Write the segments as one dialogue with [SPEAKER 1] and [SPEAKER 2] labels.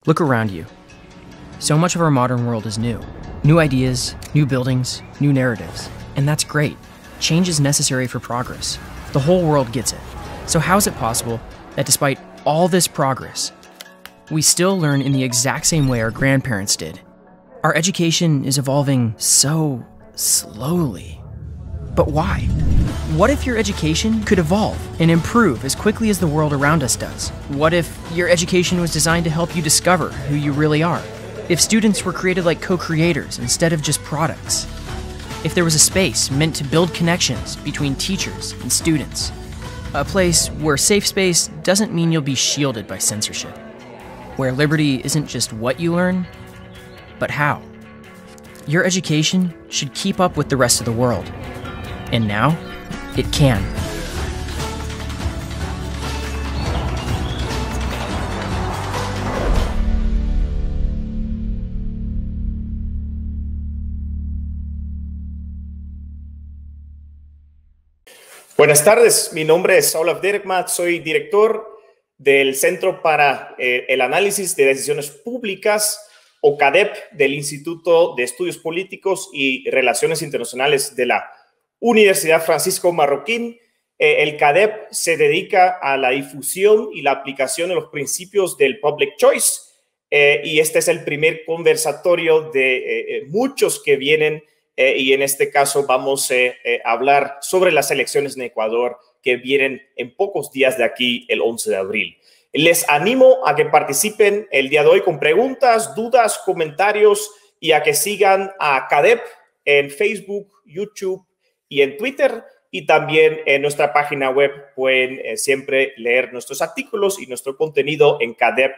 [SPEAKER 1] Look around you. So much of our modern world is new. New ideas, new buildings, new narratives. And that's great. Change is necessary for progress. The whole world gets it. So how is it possible that despite all this progress, we still learn in the exact same way our grandparents did? Our education is evolving so slowly. But why? What if your education could evolve and improve as quickly as the world around us does? What if your education was designed to help you discover who you really are? If students were created like co-creators instead of just products? If there was a space meant to build connections between teachers and students? A place where safe space doesn't mean you'll be shielded by censorship. Where liberty isn't just what you learn, but how. Your education should keep up with the rest of the world. And now, it can.
[SPEAKER 2] Buenas tardes, mi nombre es Olaf Dirkmaat, soy director del Centro para el Análisis de Decisiones Públicas, o CADEP, del Instituto de Estudios Políticos y Relaciones Internacionales de la Universidad Francisco Marroquín. El CADEP se dedica a la difusión y la aplicación de los principios del Public Choice, y este es el primer conversatorio de muchos que vienen, y en este caso vamos a hablar sobre las elecciones en Ecuador que vienen en pocos días de aquí, el 11 de abril. Les animo a que participen el día de hoy con preguntas, dudas, comentarios, y a que sigan a CADEP en Facebook, YouTube y en Twitter, y también en nuestra página web pueden siempre leer nuestros artículos y nuestro contenido en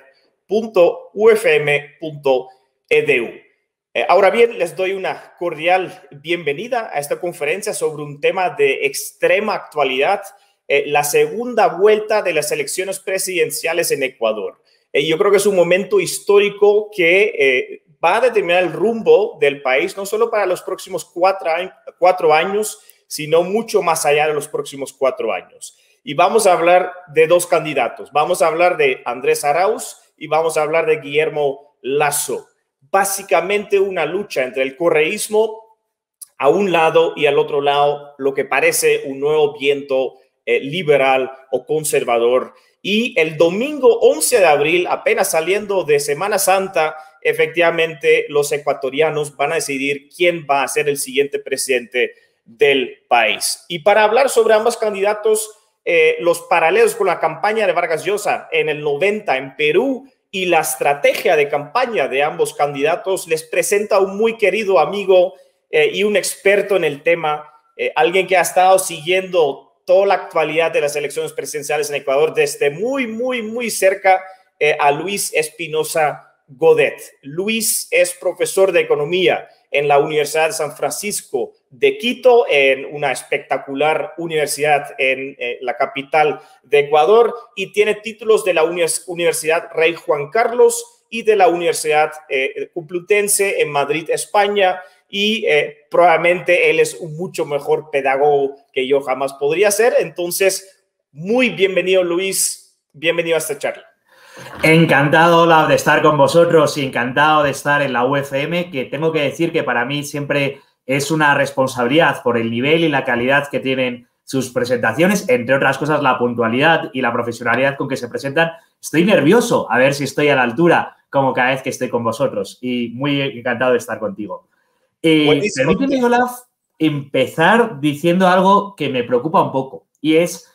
[SPEAKER 2] cadep.ufm.edu. Ahora bien, les doy una cordial bienvenida a esta conferencia sobre un tema de extrema actualidad, la segunda vuelta de las elecciones presidenciales en Ecuador. Yo creo que es un momento histórico que va a determinar el rumbo del país, no solo para los próximos cuatro años, sino mucho más allá de los próximos 4 años. Y vamos a hablar de dos candidatos. Vamos a hablar de Andrés Arauz y vamos a hablar de Guillermo Lasso. Básicamente una lucha entre el correísmo a un lado y al otro lado, lo que parece un nuevo viento liberal o conservador. Y el domingo 11 de abril, apenas saliendo de Semana Santa, efectivamente los ecuatorianos van a decidir quién va a ser el siguiente presidente del país. Y para hablar sobre ambos candidatos, los paralelos con la campaña de Vargas Llosa en el 90 en Perú y la estrategia de campaña de ambos candidatos, les presenta un muy querido amigo y un experto en el tema, alguien que ha estado siguiendo toda la actualidad de las elecciones presidenciales en Ecuador desde muy cerca, a Luis Espinosa Godet. Luis es profesor de economía en la Universidad de San Francisco de Quito, en una espectacular universidad en la capital de Ecuador, y tiene títulos de la Universidad Rey Juan Carlos y de la Universidad Complutense en Madrid, España, y probablemente él es un mucho mejor pedagogo que yo jamás podría ser. Entonces, muy bienvenido, Luis, bienvenido a esta charla.
[SPEAKER 3] Encantado, Olaf, de estar con vosotros y encantado de estar en la UFM, que tengo que decir que para mí siempre es una responsabilidad por el nivel y la calidad que tienen sus presentaciones, entre otras cosas la puntualidad y la profesionalidad con que se presentan. Estoy nervioso a ver si estoy a la altura como cada vez que estoy con vosotros, y muy encantado de estar contigo. Permíteme, Olaf, empezar diciendo algo que me preocupa un poco, y es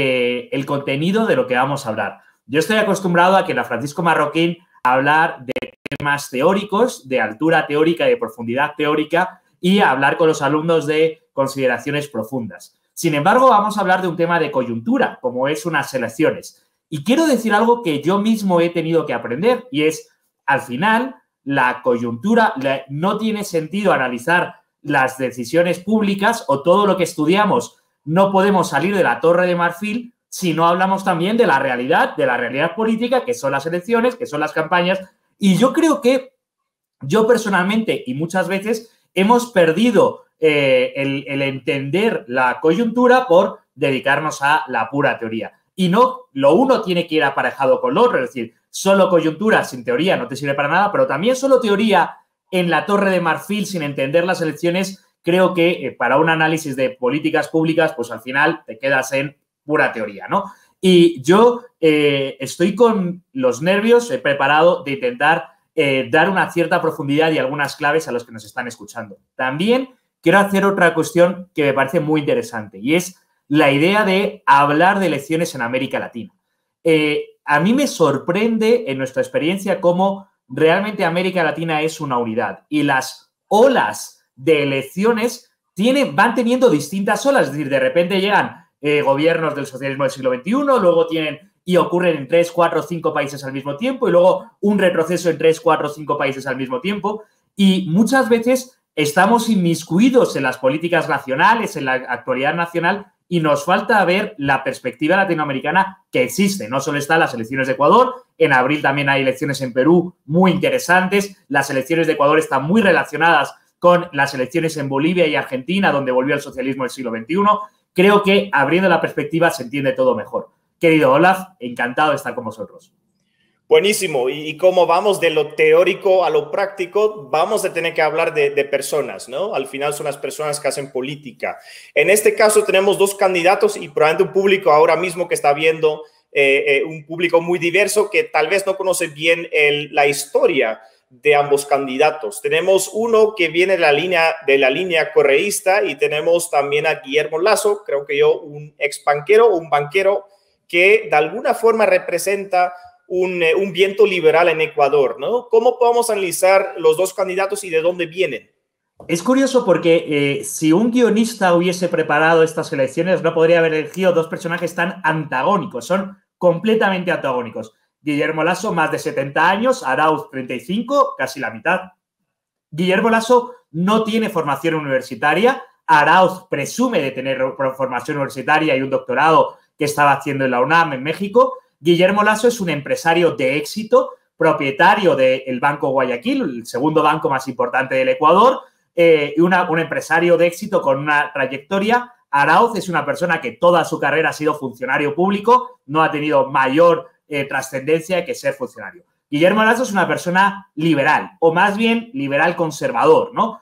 [SPEAKER 3] el contenido de lo que vamos a hablar. Yo estoy acostumbrado a que en la Francisco Marroquín hablar de temas teóricos, de altura teórica y de profundidad teórica, y a hablar con los alumnos de consideraciones profundas. Sin embargo, vamos a hablar de un tema de coyuntura, como es unas elecciones. Y quiero decir algo que yo mismo he tenido que aprender, y es, al final, la coyuntura, no tiene sentido analizar las decisiones públicas o todo lo que estudiamos. No podemos salir de la Torre de Marfil si no hablamos también de la realidad política, que son las elecciones, que son las campañas. Y yo creo que yo personalmente, y muchas veces, hemos perdido el entender la coyuntura por dedicarnos a la pura teoría. Y no, lo uno tiene que ir aparejado con lo otro. Es decir, solo coyuntura sin teoría no te sirve para nada, pero también solo teoría en la Torre de Marfil sin entender las elecciones, creo que para un análisis de políticas públicas, pues al final te quedas en pura teoría, ¿no? Y yo estoy con los nervios preparado de intentar dar una cierta profundidad y algunas claves a los que nos están escuchando. También quiero hacer otra cuestión que me parece muy interesante y es la idea de hablar de elecciones en América Latina. A mí me sorprende en nuestra experiencia cómo realmente América Latina es una unidad y las olas de elecciones van teniendo distintas olas, es decir, de repente llegan gobiernos del socialismo del siglo XXI, luego tienen y ocurren en 3, 4, 5 países al mismo tiempo y luego un retroceso en 3, 4, 5 países al mismo tiempo y muchas veces estamos inmiscuidos en las políticas nacionales, en la actualidad nacional y nos falta ver la perspectiva latinoamericana que existe. No solo están las elecciones de Ecuador, en abril también hay elecciones en Perú muy interesantes, las elecciones de Ecuador están muy relacionadas con las elecciones en Bolivia y Argentina, donde volvió el socialismo del siglo XXI. Creo que abriendo la perspectiva se entiende todo mejor. Querido Olaf, encantado de estar con vosotros.
[SPEAKER 2] Buenísimo. Y como vamos de lo teórico a lo práctico, vamos a tener que hablar de personas, ¿no? Al final son las personas que hacen política. En este caso tenemos dos candidatos y probablemente un público ahora mismo que está viendo, un público muy diverso que tal vez no conoce bien la historia de ambos candidatos. Tenemos uno que viene de la línea correísta y tenemos también a Guillermo Lasso, creo que yo, un ex banquero, un banquero que de alguna forma representa un viento liberal en Ecuador, ¿no? ¿Cómo podemos analizar los dos candidatos y de dónde vienen?
[SPEAKER 3] Es curioso porque si un guionista hubiese preparado estas elecciones no podría haber elegido dos personajes tan antagónicos, son completamente antagónicos. Guillermo Lasso, más de 70 años, Arauz, 35, casi la mitad. Guillermo Lasso no tiene formación universitaria, Arauz presume de tener formación universitaria y un doctorado que estaba haciendo en la UNAM en México. Guillermo Lasso es un empresario de éxito, propietario del Banco Guayaquil, el segundo banco más importante del Ecuador, y un empresario de éxito con una trayectoria. Arauz es una persona que toda su carrera ha sido funcionario público, no ha tenido mayor trascendencia que ser funcionario. Guillermo Lasso es una persona liberal, o más bien liberal conservador, ¿no?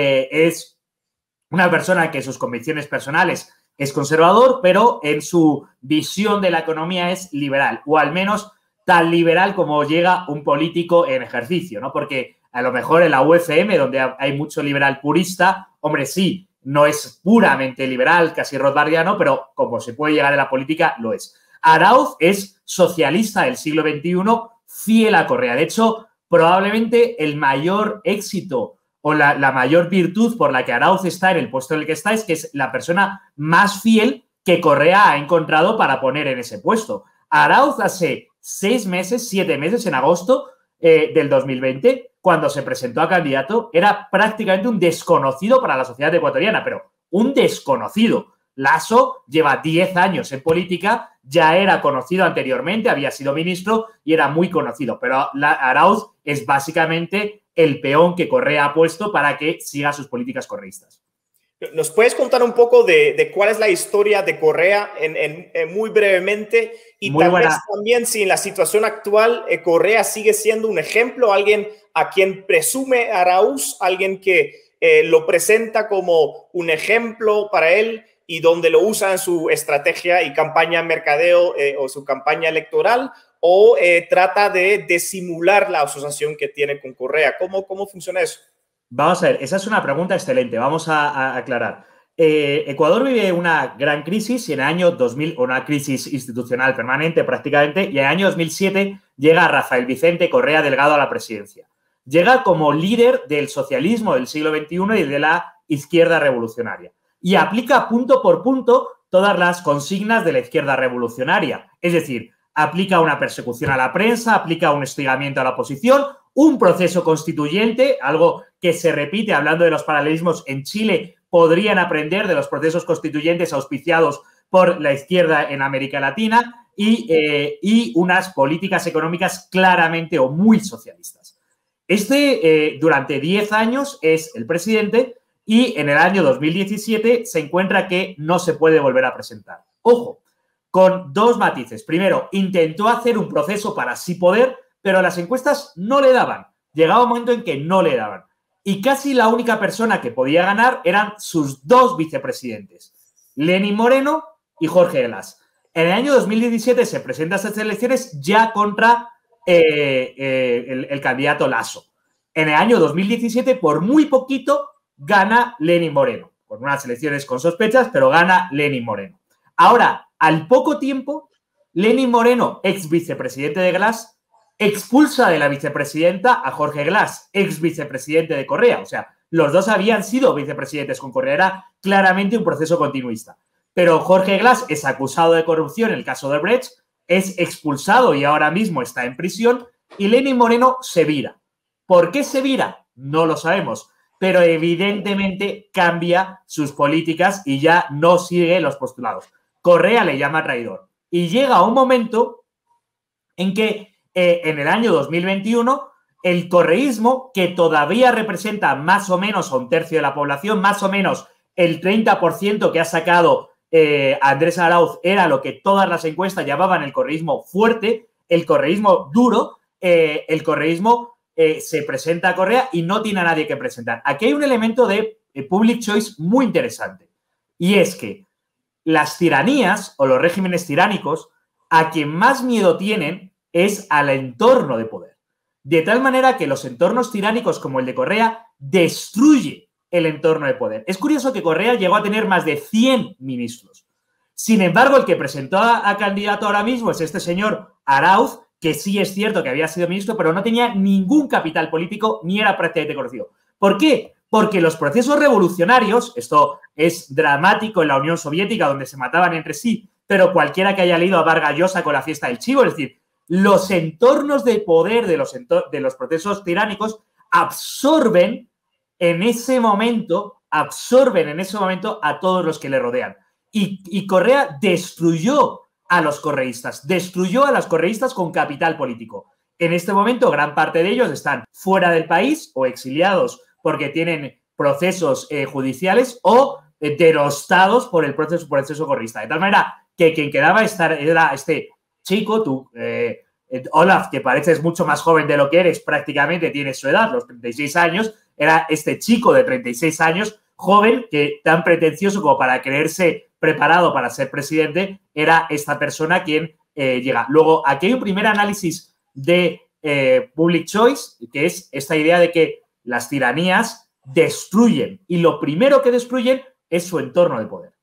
[SPEAKER 3] Es una persona que sus convicciones personales es conservador, pero en su visión de la economía es liberal, o al menos tan liberal como llega un político en ejercicio, ¿no? Porque a lo mejor en la UFM, donde hay mucho liberal purista, hombre, sí, no es puramente liberal, casi rothbardiano, pero como se puede llegar a la política, lo es. Arauz es socialista del siglo XXI, fiel a Correa. De hecho, probablemente el mayor éxito o la mayor virtud por la que Arauz está en el puesto en el que está es que es la persona más fiel que Correa ha encontrado para poner en ese puesto. Arauz hace 7 meses, en agosto del 2020, cuando se presentó a candidato, era prácticamente un desconocido para la sociedad ecuatoriana, pero un desconocido. Lasso lleva 10 años en política, ya era conocido anteriormente, había sido ministro y era muy conocido, pero Arauz es básicamente el peón que Correa ha puesto para que siga sus políticas correístas.
[SPEAKER 2] ¿Nos puedes contar un poco de cuál es la historia de Correa muy brevemente? Y muy tal buena. Vez también si en la situación actual Correa sigue siendo un ejemplo, alguien a quien presume Arauz, alguien que lo presenta como un ejemplo para él y donde lo usa en su estrategia y campaña mercadeo o su campaña electoral, o trata de disimular la asociación que tiene con Correa. ¿Cómo funciona eso?
[SPEAKER 3] Vamos a ver, esa es una pregunta excelente. Vamos a aclarar. Ecuador vive una gran crisis y en el año 2000, una crisis institucional permanente prácticamente, y en el año 2007 llega Rafael Vicente Correa Delgado a la presidencia. Llega como líder del socialismo del siglo XXI y de la izquierda revolucionaria. Y aplica punto por punto todas las consignas de la izquierda revolucionaria. Es decir, aplica una persecución a la prensa, aplica un hostigamiento a la oposición, un proceso constituyente, algo que se repite hablando de los paralelismos en Chile, podrían aprender de los procesos constituyentes auspiciados por la izquierda en América Latina y unas políticas económicas claramente o muy socialistas. Durante 10 años es el presidente y en el año 2017 se encuentra que no se puede volver a presentar. Ojo, con dos matices. Primero, intentó hacer un proceso para sí poder, pero las encuestas no le daban. Llegaba un momento en que no le daban. Y casi la única persona que podía ganar eran sus dos vicepresidentes, Lenin Moreno y Jorge Glass. En el año 2017 se presenta a estas elecciones ya contra el candidato Lasso. En el año 2017, por muy poquito, gana Lenin Moreno. Con unas elecciones con sospechas, pero gana Lenin Moreno. Ahora, al poco tiempo, Lenin Moreno, ex vicepresidente de Glass, expulsa de la vicepresidenta a Jorge Glass, ex vicepresidente de Correa. O sea, los dos habían sido vicepresidentes con Correa. Era claramente un proceso continuista. Pero Jorge Glass es acusado de corrupción en el caso de Brecht, es expulsado y ahora mismo está en prisión, y Lenin Moreno se vira. ¿Por qué se vira? No lo sabemos, pero evidentemente cambia sus políticas y ya no sigue los postulados. Correa le llama traidor. Y llega un momento en que en el año 2021 el correísmo, que todavía representa más o menos a un tercio de la población, más o menos el 30% que ha sacado Andrés Arauz, era lo que todas las encuestas llamaban el correísmo fuerte, el correísmo duro, el correísmo se presenta a Correa y no tiene a nadie que presentar. Aquí hay un elemento de public choice muy interesante, y es que las tiranías o los regímenes tiránicos, a quien más miedo tienen es al entorno de poder. De tal manera que los entornos tiránicos como el de Correa destruye el entorno de poder. Es curioso que Correa llegó a tener más de 100 ministros. Sin embargo, el que presentó a candidato ahora mismo es este señor Arauz, que sí es cierto que había sido ministro, pero no tenía ningún capital político ni era prácticamente conocido. ¿Por qué? Porque los procesos revolucionarios, esto es dramático en la Unión Soviética, donde se mataban entre sí, pero cualquiera que haya leído a Vargas Llosa con la fiesta del chivo, es decir, los entornos de poder de los procesos tiránicos absorben en ese momento a todos los que le rodean. Y Correa destruyó a los correístas, destruyó a los correístas con capital político. En este momento, gran parte de ellos están fuera del país o exiliados porque tienen procesos judiciales o derostados por el proceso correísta. De tal manera que quien quedaba era este chico, Olaf, que pareces mucho más joven de lo que eres, prácticamente tienes su edad, los 36 años, era este chico de 36 años, joven, que tan pretencioso como para creerse preparado para ser presidente, era esta persona quien llega. Luego, aquí hay un primer análisis de public choice, que es esta idea de que las tiranías destruyen, y lo primero que destruyen es su entorno de poder.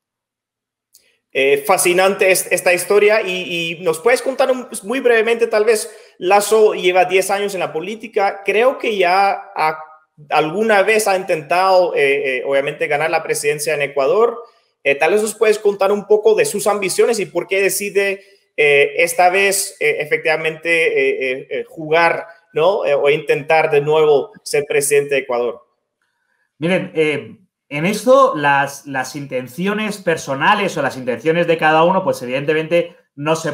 [SPEAKER 2] Fascinante esta historia y nos puedes contar muy brevemente, tal vez Lasso lleva 10 años en la política, creo que ya alguna vez ha intentado obviamente ganar la presidencia en Ecuador, tal vez nos puedes contar un poco de sus ambiciones y por qué decide esta vez efectivamente jugar, ¿no? O intentar de nuevo ser presidente de Ecuador.
[SPEAKER 3] Miren, en esto las intenciones personales o las intenciones de cada uno, pues evidentemente no se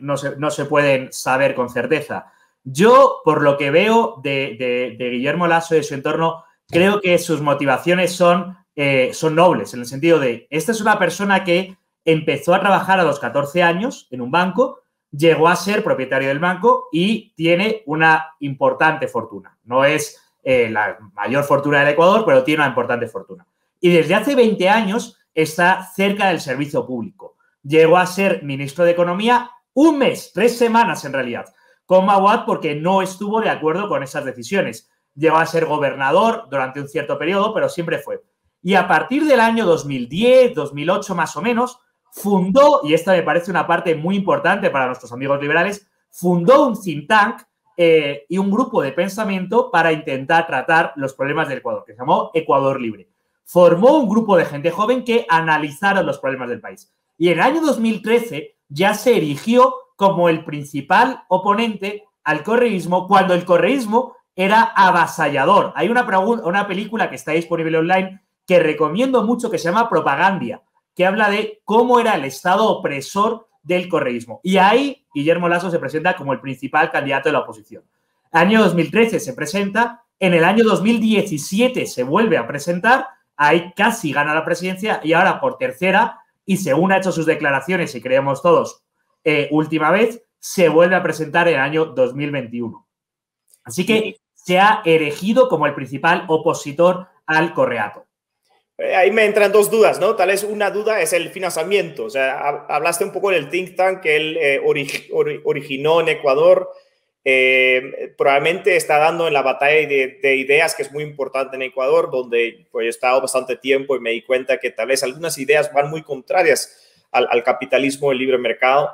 [SPEAKER 3] pueden saber con certeza. Yo, por lo que veo de Guillermo Lasso y de su entorno, creo que sus motivaciones son nobles, en el sentido de, esta es una persona que empezó a trabajar a los 14 años en un banco, llegó a ser propietario del banco y tiene una importante fortuna. No es la mayor fortuna del Ecuador, pero tiene una importante fortuna. Y desde hace 20 años está cerca del servicio público. Llegó a ser ministro de Economía un mes, 3 semanas en realidad, con Mahuad porque no estuvo de acuerdo con esas decisiones. Llegó a ser gobernador durante un cierto periodo, pero siempre fue. Y a partir del año 2010, 2008 más o menos, fundó, y esta me parece una parte muy importante para nuestros amigos liberales, fundó un think tank y un grupo de pensamiento para intentar tratar los problemas del Ecuador, que se llamó Ecuador Libre. Formó un grupo de gente joven que analizaron los problemas del país. Y en el año 2013 ya se erigió como el principal oponente al correísmo cuando el correísmo era avasallador. Hay una película que está disponible online que recomiendo mucho que se llama Propagandia, que habla de cómo era el estado opresor del correísmo. Y ahí Guillermo Lasso se presenta como el principal candidato de la oposición. Año 2013 se presenta, en el año 2017 se vuelve a presentar, ahí casi gana la presidencia y ahora por tercera, y según ha hecho sus declaraciones y creemos todos última vez, se vuelve a presentar en el año 2021. Así que se ha erigido como el principal opositor al Correato.
[SPEAKER 2] Ahí me entran dos dudas, ¿no? Tal vez una duda es el financiamiento. O sea, hablaste un poco del think tank que él originó en Ecuador. Probablemente está dando en la batalla de ideas, que es muy importante en Ecuador, donde pues, he estado bastante tiempo y me di cuenta que tal vez algunas ideas van muy contrarias al capitalismo del libre mercado.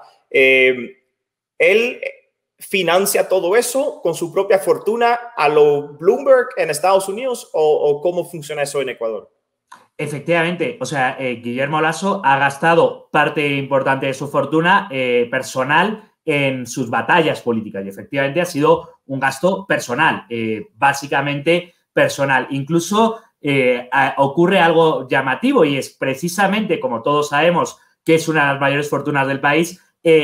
[SPEAKER 2] Él financia todo eso con su propia fortuna a lo Bloomberg en Estados Unidos, o cómo funciona eso en Ecuador.
[SPEAKER 3] Efectivamente, o sea, Guillermo Lasso ha gastado parte importante de su fortuna personal en sus batallas políticas y efectivamente ha sido un gasto personal, básicamente personal. Incluso ocurre algo llamativo y es precisamente, como todos sabemos, que es una de las mayores fortunas del país,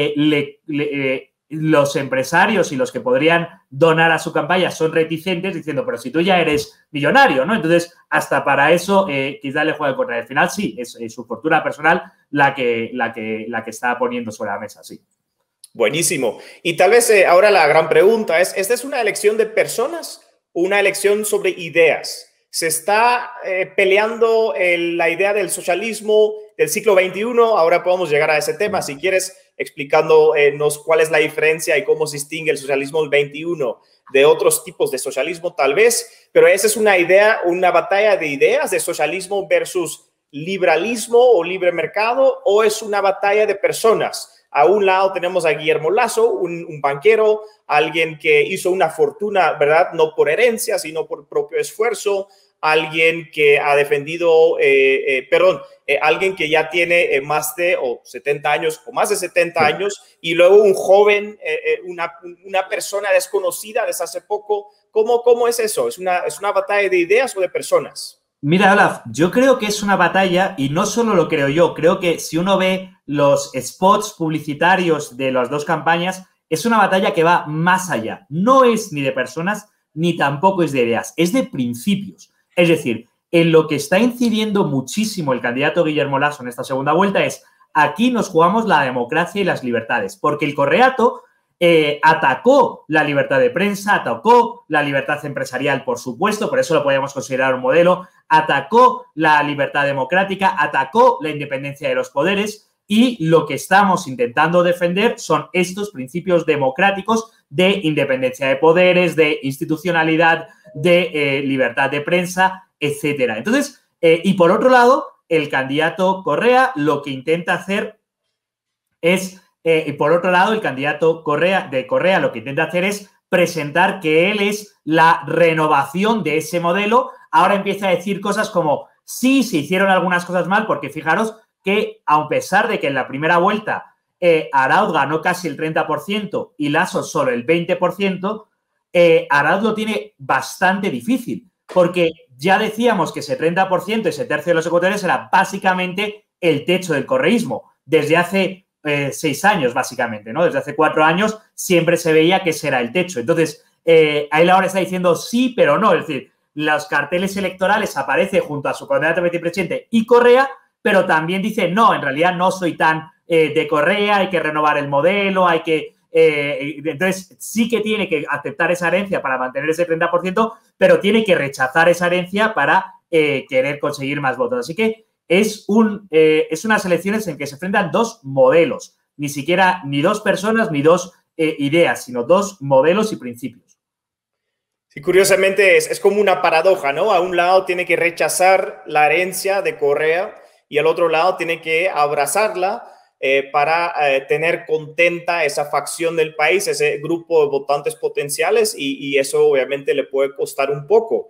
[SPEAKER 3] los empresarios y los que podrían donar a su campaña son reticentes diciendo, pero si tú ya eres millonario, ¿no? Entonces, hasta para eso quizás le juega en contra. Al final, sí, es su fortuna personal la que está poniendo sobre la mesa, sí.
[SPEAKER 2] Buenísimo. Y tal vez ahora la gran pregunta es, ¿esta es una elección de personas o una elección sobre ideas? Se está peleando la idea del socialismo del siglo XXI. Ahora podemos llegar a ese tema. Si quieres, explicándonos cuál es la diferencia y cómo se distingue el socialismo del XXI de otros tipos de socialismo, tal vez. Pero esa es una idea, una batalla de ideas de socialismo versus liberalismo o libre mercado, o es una batalla de personas. A un lado tenemos a Guillermo Lasso, un banquero, alguien que hizo una fortuna, ¿verdad? No por herencia, sino por propio esfuerzo. Alguien que ha defendido, alguien que ya tiene más de 70 años o más de 70 años, y luego un joven, una persona desconocida desde hace poco. ¿Cómo es eso? ¿Es una batalla de ideas o de personas?
[SPEAKER 3] Mira, Olaf, yo creo que es una batalla, y no solo lo creo yo, creo que si uno ve los spots publicitarios de las dos campañas, es una batalla que va más allá. No es ni de personas, ni tampoco es de ideas, es de principios. Es decir, en lo que está incidiendo muchísimo el candidato Guillermo Lasso en esta segunda vuelta es, aquí nos jugamos la democracia y las libertades, porque el Correato atacó la libertad de prensa, atacó la libertad empresarial, por supuesto, por eso lo podemos considerar un modelo, atacó la libertad democrática, atacó la independencia de los poderes, y lo que estamos intentando defender son estos principios democráticos de independencia de poderes, de institucionalidad, de libertad de prensa, etcétera. Entonces, y por otro lado, el candidato Correa lo que intenta hacer es, el candidato Correa lo que intenta hacer es presentar que él es la renovación de ese modelo. Ahora empieza a decir cosas como, sí, se hicieron algunas cosas mal, porque fijaros que a pesar de que en la primera vuelta Arauz ganó casi el 30% y Lasso solo el 20%, Arauz lo tiene bastante difícil, porque ya decíamos que ese 30%, ese tercio de los ecuatorianos, era básicamente el techo del correísmo. Desde hace 6 años, básicamente, ¿no? Desde hace 4 años siempre se veía que ese era el techo. Entonces, él ahora está diciendo sí, pero no. Es decir, los carteles electorales aparecen junto a su candidato a vicepresidente y Correa, pero también dice, no, en realidad no soy tan de Correa, hay que renovar el modelo, hay que... entonces, sí que tiene que aceptar esa herencia para mantener ese 30%, pero tiene que rechazar esa herencia para querer conseguir más votos. Así que es unas elecciones en que se enfrentan dos modelos, ni siquiera ni dos personas ni dos ideas, sino dos modelos y principios.
[SPEAKER 2] Sí, curiosamente es como una paradoja, ¿no? A un lado tiene que rechazar la herencia de Correa y al otro lado tiene que abrazarla para tener contenta esa facción del país, ese grupo de votantes potenciales, y eso obviamente le puede costar un poco.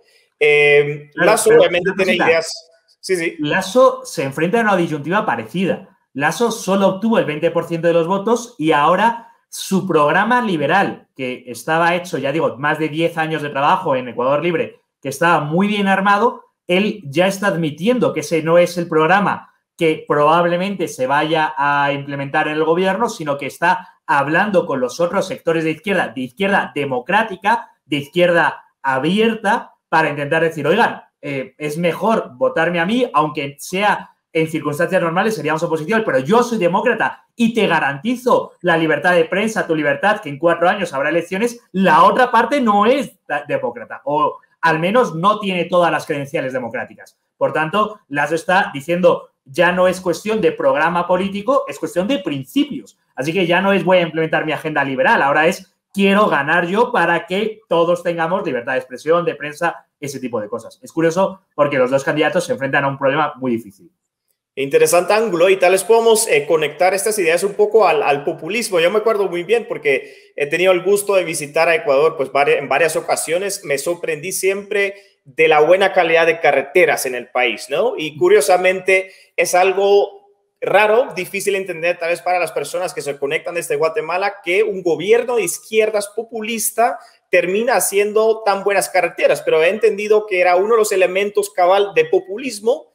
[SPEAKER 2] Lasso obviamente tiene ideas... Sí.
[SPEAKER 3] Lasso se enfrenta a una disyuntiva parecida. Lasso solo obtuvo el 20% de los votos y ahora su programa liberal, que estaba hecho, ya digo, más de 10 años de trabajo en Ecuador Libre, que estaba muy bien armado, él ya está admitiendo que ese no es el programa que probablemente se vaya a implementar en el gobierno, sino que está hablando con los otros sectores de izquierda democrática, de izquierda abierta, para intentar decir, oigan, es mejor votarme a mí, aunque sea en circunstancias normales seríamos oposición, pero yo soy demócrata y te garantizo la libertad de prensa, tu libertad, que en 4 años habrá elecciones, la otra parte no es demócrata o al menos no tiene todas las credenciales democráticas. Por tanto, Lasso está diciendo ya no es cuestión de programa político, es cuestión de principios. Así que ya no es voy a implementar mi agenda liberal, ahora es quiero ganar yo para que todos tengamos libertad de expresión, de prensa, ese tipo de cosas. Es curioso porque los dos candidatos se enfrentan a un problema muy difícil.
[SPEAKER 2] Interesante ángulo y tal vez podemos conectar estas ideas un poco al populismo. Yo me acuerdo muy bien porque he tenido el gusto de visitar a Ecuador pues, en varias ocasiones. Me sorprendí siempre de la buena calidad de carreteras en el país, ¿no? Y curiosamente es algo raro, difícil de entender tal vez para las personas que se conectan desde Guatemala, que un gobierno de izquierdas populista termina haciendo tan buenas carreteras, pero he entendido que era uno de los elementos cabal de populismo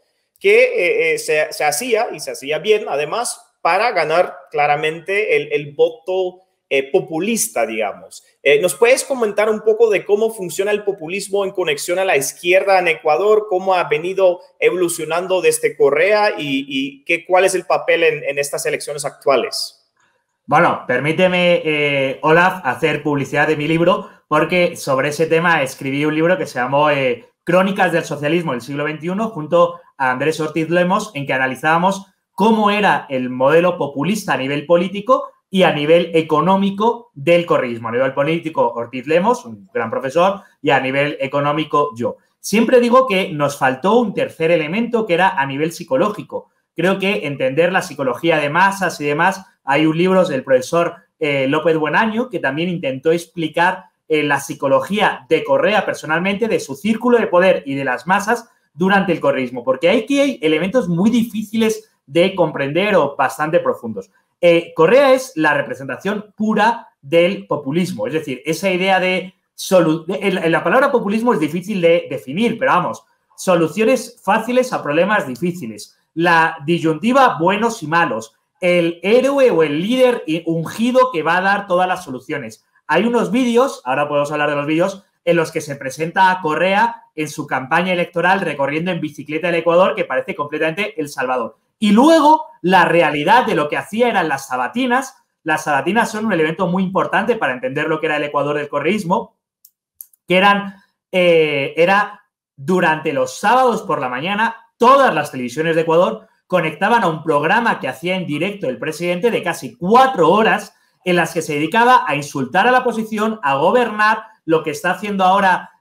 [SPEAKER 2] que se hacía y se hacía bien, además, para ganar claramente el voto populista, digamos. ¿Nos puedes comentar un poco de cómo funciona el populismo en conexión a la izquierda en Ecuador, cómo ha venido evolucionando desde Correa y cuál es el papel en estas elecciones actuales?
[SPEAKER 3] Bueno, permíteme, Olaf, hacer publicidad de mi libro, porque sobre ese tema escribí un libro que se llamó Crónicas del socialismo del siglo XXI, junto a Andrés Ortiz Lemos, en que analizábamos cómo era el modelo populista a nivel político y a nivel económico del correísmo. A nivel político, Ortiz Lemos, un gran profesor, y a nivel económico, yo. Siempre digo que nos faltó un tercer elemento que era a nivel psicológico. Creo que entender la psicología de masas y demás, hay un libro del profesor López Buenaño que también intentó explicar la psicología de Correa personalmente, de su círculo de poder y de las masas durante el correísmo, porque aquí hay elementos muy difíciles de comprender o bastante profundos. Correa es la representación pura del populismo, es decir, esa idea de... La palabra populismo es difícil de definir, pero vamos, soluciones fáciles a problemas difíciles, la disyuntiva buenos y malos, el héroe o el líder ungido que va a dar todas las soluciones. Hay unos vídeos, ahora podemos hablar de los vídeos, en los que se presenta a Correa en su campaña electoral recorriendo en bicicleta el Ecuador, que parece completamente El Salvador. Y luego, la realidad de lo que hacía eran las sabatinas. Las sabatinas son un elemento muy importante para entender lo que era el Ecuador del correísmo, que era durante los sábados por la mañana, todas las televisiones de Ecuador conectaban a un programa que hacía en directo el presidente de casi 4 horas, en las que se dedicaba a insultar a la oposición, a gobernar, lo que está haciendo ahora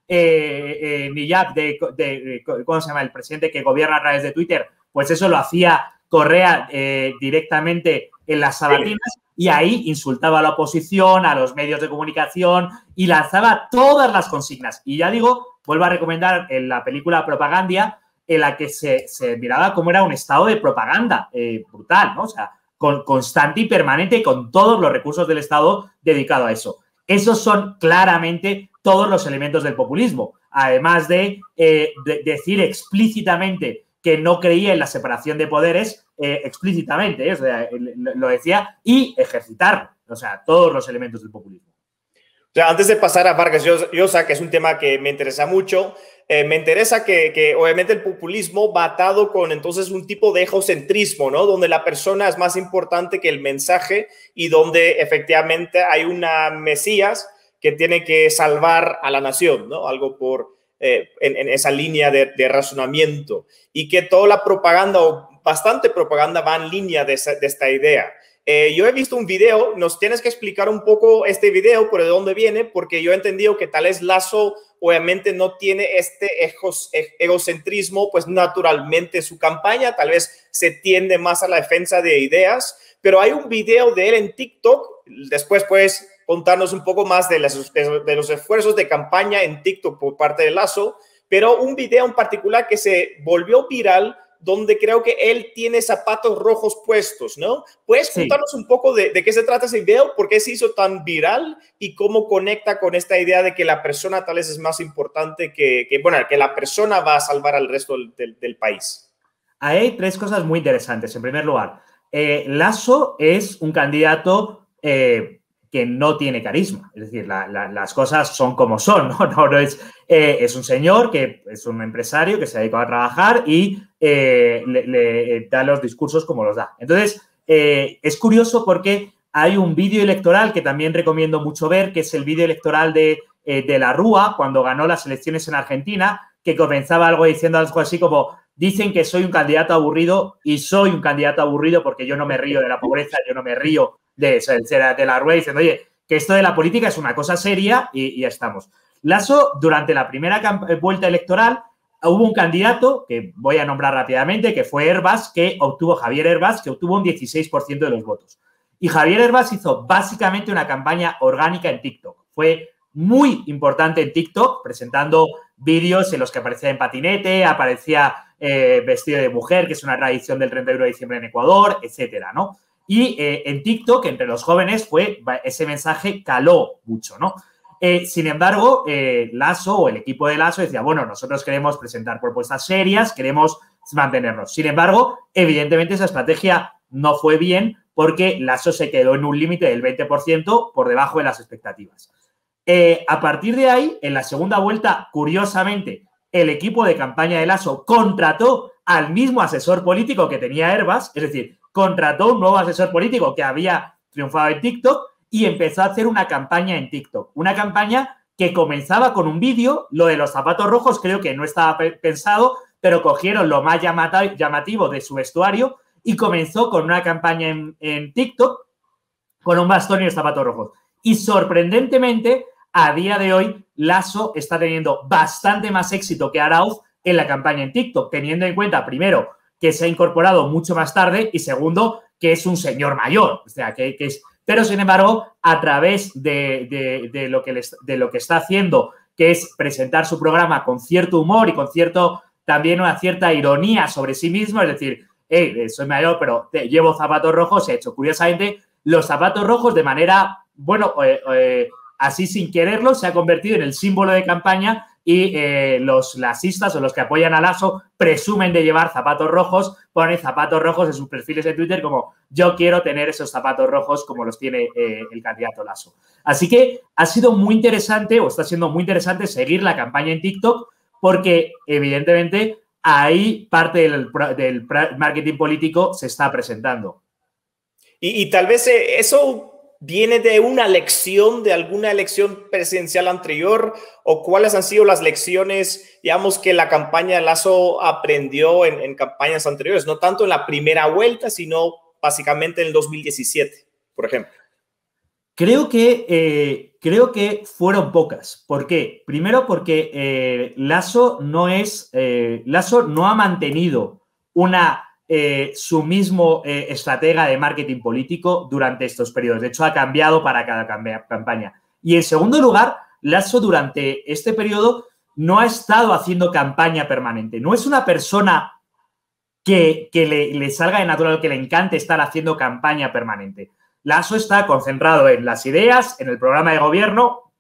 [SPEAKER 3] Millán, ¿cómo se llama? El presidente que gobierna a través de Twitter, pues eso lo hacía Correa directamente en las sabatinas y ahí insultaba a la oposición, a los medios de comunicación y lanzaba todas las consignas. Y ya digo, vuelvo a recomendar en la película Propagandia, en la que se miraba cómo era un estado de propaganda brutal, ¿no? O sea, constante y permanente con todos los recursos del Estado dedicado a eso. Esos son claramente todos los elementos del populismo, además de decir explícitamente que no creía en la separación de poderes, explícitamente, o sea, lo decía, y ejercitar, o sea, todos los elementos del populismo.
[SPEAKER 2] O sea, antes de pasar a Vargas Llosa, que es un tema que me interesa mucho, me interesa que obviamente el populismo va atado con entonces un tipo de egocentrismo, ¿no? Donde la persona es más importante que el mensaje y donde efectivamente hay una Mesías que tiene que salvar a la nación, ¿no? Algo en esa línea de razonamiento y que toda la propaganda o bastante propaganda va en línea de esta idea. Yo he visto un video, nos tienes que explicar un poco este video, por de dónde viene, porque yo he entendido que tal vez Lasso obviamente no tiene este egocentrismo, pues naturalmente su campaña tal vez se tiende más a la defensa de ideas, pero hay un video de él en TikTok, después puedes contarnos un poco más de los esfuerzos de campaña en TikTok por parte de Lasso, pero un video en particular que se volvió viral, donde creo que él tiene zapatos rojos puestos, ¿no? ¿Puedes contarnos un poco de qué se trata ese video? ¿Por qué se hizo tan viral? ¿Y cómo conecta con esta idea de que la persona tal vez es más importante que la persona va a salvar al resto del país?
[SPEAKER 3] Hay 3 cosas muy interesantes. En primer lugar, Lasso es un candidato que no tiene carisma. Es decir, las cosas son como son, ¿no? No es un señor que es un empresario que se ha dedicado a trabajar y le da los discursos como los da. Entonces, es curioso porque hay un vídeo electoral que también recomiendo mucho ver, que es el vídeo electoral de la Rúa, cuando ganó las elecciones en Argentina, que comenzaba diciendo algo así como: dicen que soy un candidato aburrido y soy un candidato aburrido porque yo no me río de la pobreza, yo no me río de la Rúa, diciendo, oye, que esto de la política es una cosa seria y ya estamos. Lasso, durante la primera vuelta electoral, hubo un candidato, que voy a nombrar rápidamente, que fue Javier Herbás, que obtuvo un 16% de los votos. Y Javier Herbás hizo básicamente una campaña orgánica en TikTok. Fue muy importante en TikTok, presentando vídeos en los que aparecía en patinete, aparecía vestido de mujer, que es una tradición del 31 de diciembre en Ecuador, etcétera, ¿no? Y en TikTok, entre los jóvenes, ese mensaje caló mucho, ¿no? Sin embargo, Lasso o el equipo de Lasso decía, bueno, nosotros queremos presentar propuestas serias, queremos mantenernos. Sin embargo, evidentemente esa estrategia no fue bien porque Lasso se quedó en un límite del 20% por debajo de las expectativas. A partir de ahí, en la segunda vuelta, curiosamente, el equipo de campaña de Lasso contrató al mismo asesor político que tenía Herbás, es decir, contrató un nuevo asesor político que había triunfado en TikTok y empezó a hacer una campaña en TikTok. Una campaña que comenzaba con un vídeo, lo de los zapatos rojos creo que no estaba pensado, pero cogieron lo más llamativo de su vestuario y comenzó con una campaña en TikTok con un bastón y los zapatos rojos. Y sorprendentemente, a día de hoy, Lasso está teniendo bastante más éxito que Arauz en la campaña en TikTok, teniendo en cuenta, primero, que se ha incorporado mucho más tarde y, segundo, que es un señor mayor. O sea, que es... Pero, sin embargo, a través de lo que está haciendo, que es presentar su programa con cierto humor y con también una cierta ironía sobre sí mismo, es decir, soy mayor, pero llevo zapatos rojos, he hecho, curiosamente, los zapatos rojos de manera, bueno, así sin quererlo, se ha convertido en el símbolo de campaña y los lasistas o los que apoyan a Lasso presumen de llevar zapatos rojos, ponen zapatos rojos en sus perfiles de Twitter como yo quiero tener esos zapatos rojos como los tiene el candidato Lasso. Así que ha sido muy interesante o está siendo muy interesante seguir la campaña en TikTok porque evidentemente ahí parte del marketing político se está presentando.
[SPEAKER 2] Y tal vez eso viene de una lección de alguna elección presidencial anterior, o cuáles han sido las lecciones, digamos, que la campaña de Lasso aprendió en campañas anteriores, no tanto en la primera vuelta, sino básicamente en el 2017, por ejemplo.
[SPEAKER 3] Creo que fueron pocas. ¿Por qué? Primero porque Lasso no ha mantenido su mismo estratega de marketing político durante estos periodos. De hecho, ha cambiado para cada campaña. Y en segundo lugar, Lasso durante este periodo no ha estado haciendo campaña permanente. No es una persona que le salga de natural, que le encante estar haciendo campaña permanente. Lasso está concentrado en las ideas, en el programa de gobierno,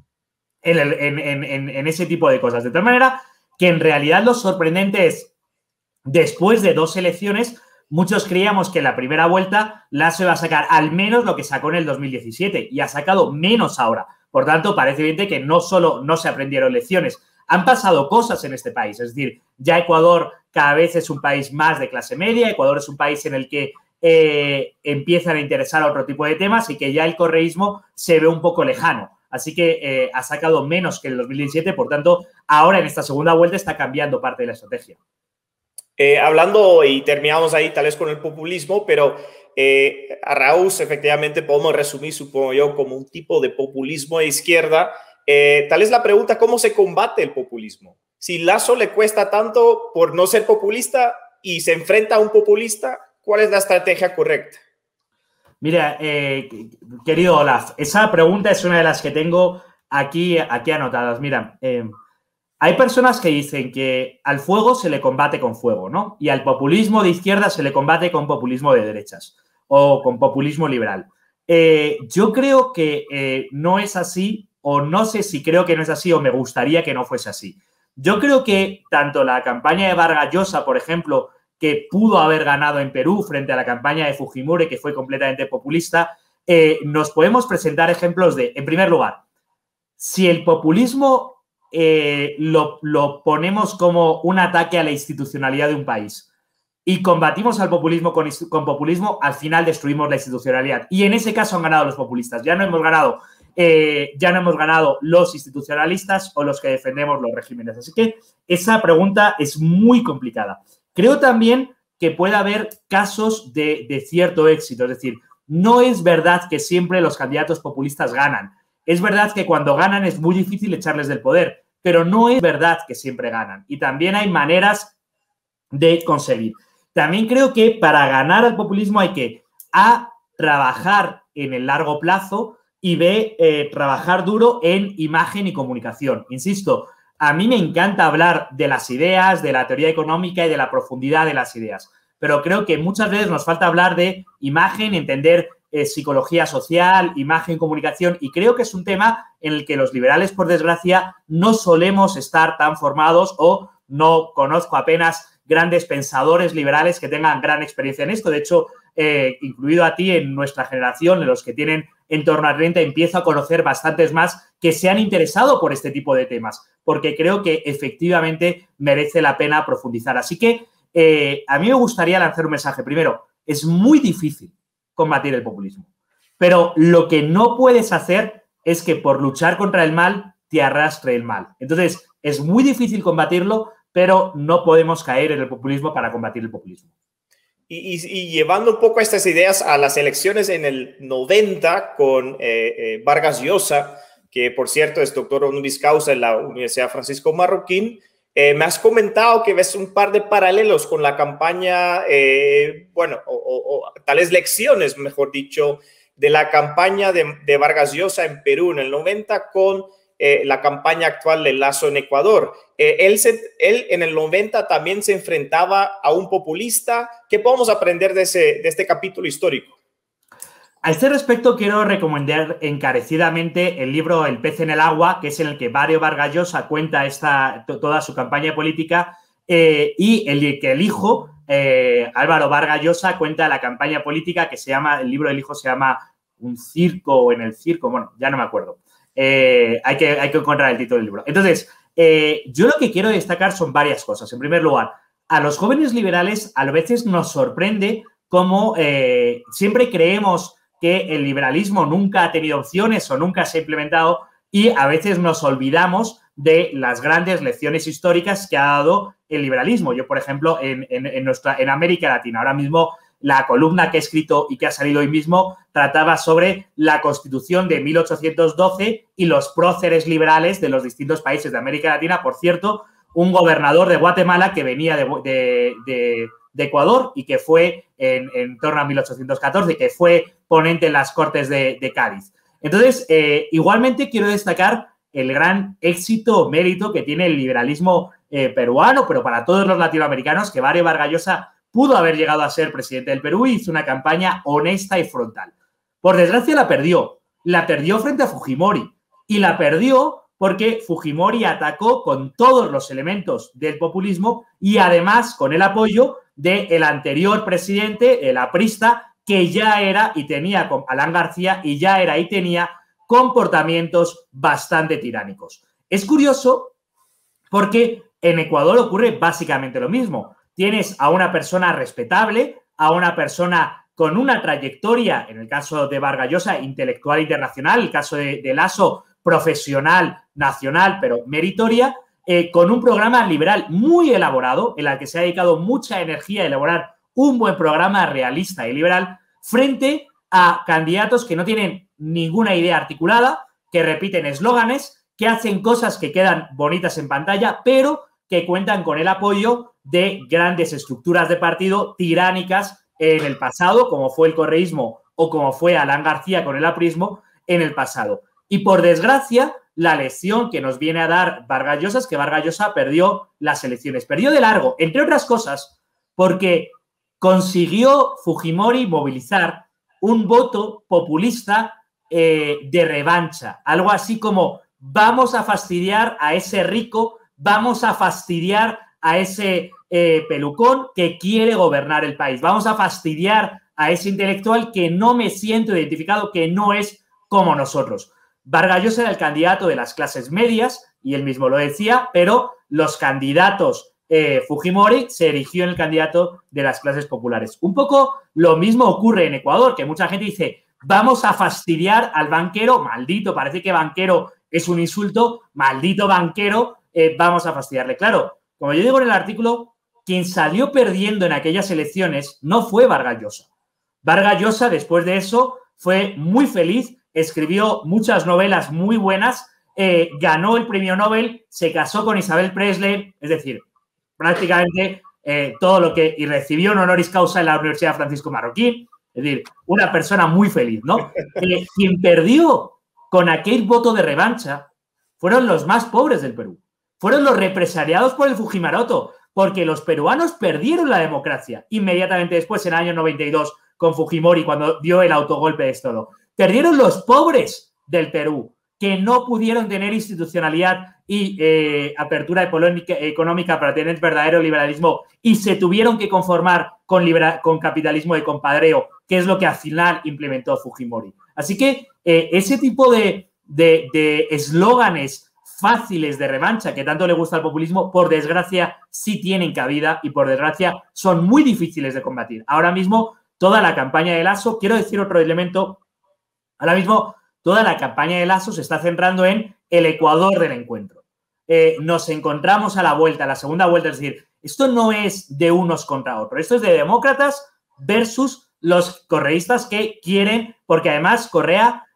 [SPEAKER 3] en ese tipo de cosas. De tal manera que en realidad lo sorprendente es, después de 2 elecciones, muchos creíamos que en la primera vuelta Lasso iba a sacar al menos lo que sacó en el 2017 y ha sacado menos ahora. Por tanto, parece evidente que no solo no se aprendieron lecciones, han pasado cosas en este país. Es decir, ya Ecuador cada vez es un país más de clase media, Ecuador es un país en el que empiezan a interesar a otro tipo de temas y que ya el correísmo se ve un poco lejano. Así que ha sacado menos que en el 2017, por tanto, ahora en esta segunda vuelta está cambiando parte de la estrategia.
[SPEAKER 2] Hablando, y terminamos ahí tal vez con el populismo, pero Arauz efectivamente podemos resumir, supongo yo, como un tipo de populismo de izquierda. Tal vez la pregunta, ¿cómo se combate el populismo? Si Lasso le cuesta tanto por no ser populista y se enfrenta a un populista, ¿cuál es la estrategia correcta?
[SPEAKER 3] Mira, querido Olaf, esa pregunta es una de las que tengo aquí anotadas. Mira, hay personas que dicen que al fuego se le combate con fuego, ¿no? Y al populismo de izquierda se le combate con populismo de derechas o con populismo liberal. Yo creo que no es así, o no sé si creo que no es así o me gustaría que no fuese así. Yo creo que tanto la campaña de Vargas Llosa, por ejemplo, que pudo haber ganado en Perú frente a la campaña de Fujimori, que fue completamente populista, nos podemos presentar ejemplos de, en primer lugar, si el populismo lo ponemos como un ataque a la institucionalidad de un país y combatimos al populismo con populismo, al final destruimos la institucionalidad. Y en ese caso han ganado los populistas. Ya no hemos ganado los institucionalistas o los que defendemos los regímenes. Así que esa pregunta es muy complicada. Creo también que puede haber casos de cierto éxito. Es decir, no es verdad que siempre los candidatos populistas ganan. Es verdad que cuando ganan es muy difícil echarles del poder, pero no es verdad que siempre ganan. Y también hay maneras de conseguir. También creo que para ganar al populismo hay que A, trabajar en el largo plazo y B, trabajar duro en imagen y comunicación. Insisto, a mí me encanta hablar de las ideas, de la teoría económica y de la profundidad de las ideas, pero creo que muchas veces nos falta hablar de imagen, entender psicología social, imagen, comunicación, y creo que es un tema en el que los liberales, por desgracia, no solemos estar tan formados o no conozco apenas grandes pensadores liberales que tengan gran experiencia en esto. De hecho, incluido a ti en nuestra generación, en los que tienen en torno a 30, empiezo a conocer bastantes más que se han interesado por este tipo de temas, porque creo que efectivamente merece la pena profundizar. Así que a mí me gustaría lanzar un mensaje. Primero, es muy difícil combatir el populismo, pero lo que no puedes hacer es que por luchar contra el mal te arrastre el mal. Entonces, es muy difícil combatirlo, pero no podemos caer en el populismo para combatir el populismo.
[SPEAKER 2] Y llevando un poco estas ideas a las elecciones en el 90 con Vargas Llosa, que por cierto es doctor honoris causa en la Universidad Francisco Marroquín, me has comentado que ves un par de paralelos con la campaña, o tales lecciones, mejor dicho, de la campaña de Vargas Llosa en Perú en el 90 con la campaña actual de Lasso en Ecuador. Él en el 90 también se enfrentaba a un populista. ¿Qué podemos aprender de este capítulo histórico?
[SPEAKER 3] A este respecto quiero recomendar encarecidamente el libro El pez en el agua, que es en el que Mario Vargas Llosa cuenta toda su campaña política, y el hijo, Álvaro Vargas Llosa, cuenta la campaña política que se llama, el libro del hijo se llama Un circo o en el circo, bueno, ya no me acuerdo. Hay que encontrar el título del libro. Entonces, yo lo que quiero destacar son varias cosas. En primer lugar, a los jóvenes liberales a veces nos sorprende cómo siempre creemos que el liberalismo nunca ha tenido opciones o nunca se ha implementado y a veces nos olvidamos de las grandes lecciones históricas que ha dado el liberalismo. Yo, por ejemplo, en América Latina, ahora mismo la columna que he escrito y que ha salido hoy mismo trataba sobre la Constitución de 1812 y los próceres liberales de los distintos países de América Latina. Por cierto, un gobernador de Guatemala que venía de Ecuador y que fue en torno a 1814, que fue ponente en las Cortes de Cádiz. Entonces, igualmente quiero destacar el gran éxito o mérito que tiene el liberalismo peruano, pero para todos los latinoamericanos, que Mario Vargas Llosa pudo haber llegado a ser presidente del Perú y hizo una campaña honesta y frontal. Por desgracia la perdió frente a Fujimori y la perdió porque Fujimori atacó con todos los elementos del populismo y además con el apoyo del anterior presidente, el aprista, que ya era y tenía, con Alan García, y ya era y tenía comportamientos bastante tiránicos. Es curioso porque en Ecuador ocurre básicamente lo mismo. Tienes a una persona respetable, a una persona con una trayectoria, en el caso de Vargas Llosa, intelectual internacional, el caso de Lasso, profesional, nacional, pero meritoria, con un programa liberal muy elaborado, en el que se ha dedicado mucha energía a elaborar un buen programa realista y liberal, frente a candidatos que no tienen ninguna idea articulada, que repiten eslóganes, que hacen cosas que quedan bonitas en pantalla, pero que cuentan con el apoyo de grandes estructuras de partido tiránicas en el pasado, como fue el correísmo o como fue Alan García con el aprismo en el pasado. Y por desgracia, la lección que nos viene a dar Vargas Llosa es que Vargas Llosa perdió las elecciones. Perdió de largo, entre otras cosas, porque consiguió Fujimori movilizar un voto populista de revancha. Algo así como vamos a fastidiar a ese rico, vamos a fastidiar a ese pelucón que quiere gobernar el país. Vamos a fastidiar a ese intelectual que no me siento identificado, que no es como nosotros. Vargas Llosa era el candidato de las clases medias, y él mismo lo decía, pero los candidatos, Fujimori se erigió en el candidato de las clases populares. Un poco lo mismo ocurre en Ecuador, que mucha gente dice, vamos a fastidiar al banquero, maldito, parece que banquero es un insulto, maldito banquero, vamos a fastidiarle. Claro, como yo digo en el artículo, quien salió perdiendo en aquellas elecciones no fue Vargas Llosa. Vargas Llosa, después de eso, fue muy feliz, escribió muchas novelas muy buenas, ganó el premio Nobel, se casó con Isabel Presley, es decir, prácticamente todo lo que... Y recibió un honoris causa en la Universidad Francisco Marroquín, es decir, una persona muy feliz, ¿no? Quien perdió con aquel voto de revancha fueron los más pobres del Perú. Fueron los represaliados por el Fujimorato, porque los peruanos perdieron la democracia inmediatamente después, en el año 92, con Fujimori, cuando dio el autogolpe de Estado. Perdieron los pobres del Perú, que no pudieron tener institucionalidad y apertura económica para tener verdadero liberalismo y se tuvieron que conformar con capitalismo de compadreo, que es lo que al final implementó Fujimori. Así que ese tipo de eslóganes fáciles de revancha que tanto le gusta al populismo, por desgracia, sí tienen cabida y por desgracia son muy difíciles de combatir. Ahora mismo, toda la campaña de Lasso, quiero decir otro elemento, ahora mismo toda la campaña de Lasso se está centrando en el Ecuador del encuentro. Nos encontramos a la vuelta, a la segunda vuelta, es decir, esto no es de unos contra otros, esto es de demócratas versus los correístas que quieren, porque además Correa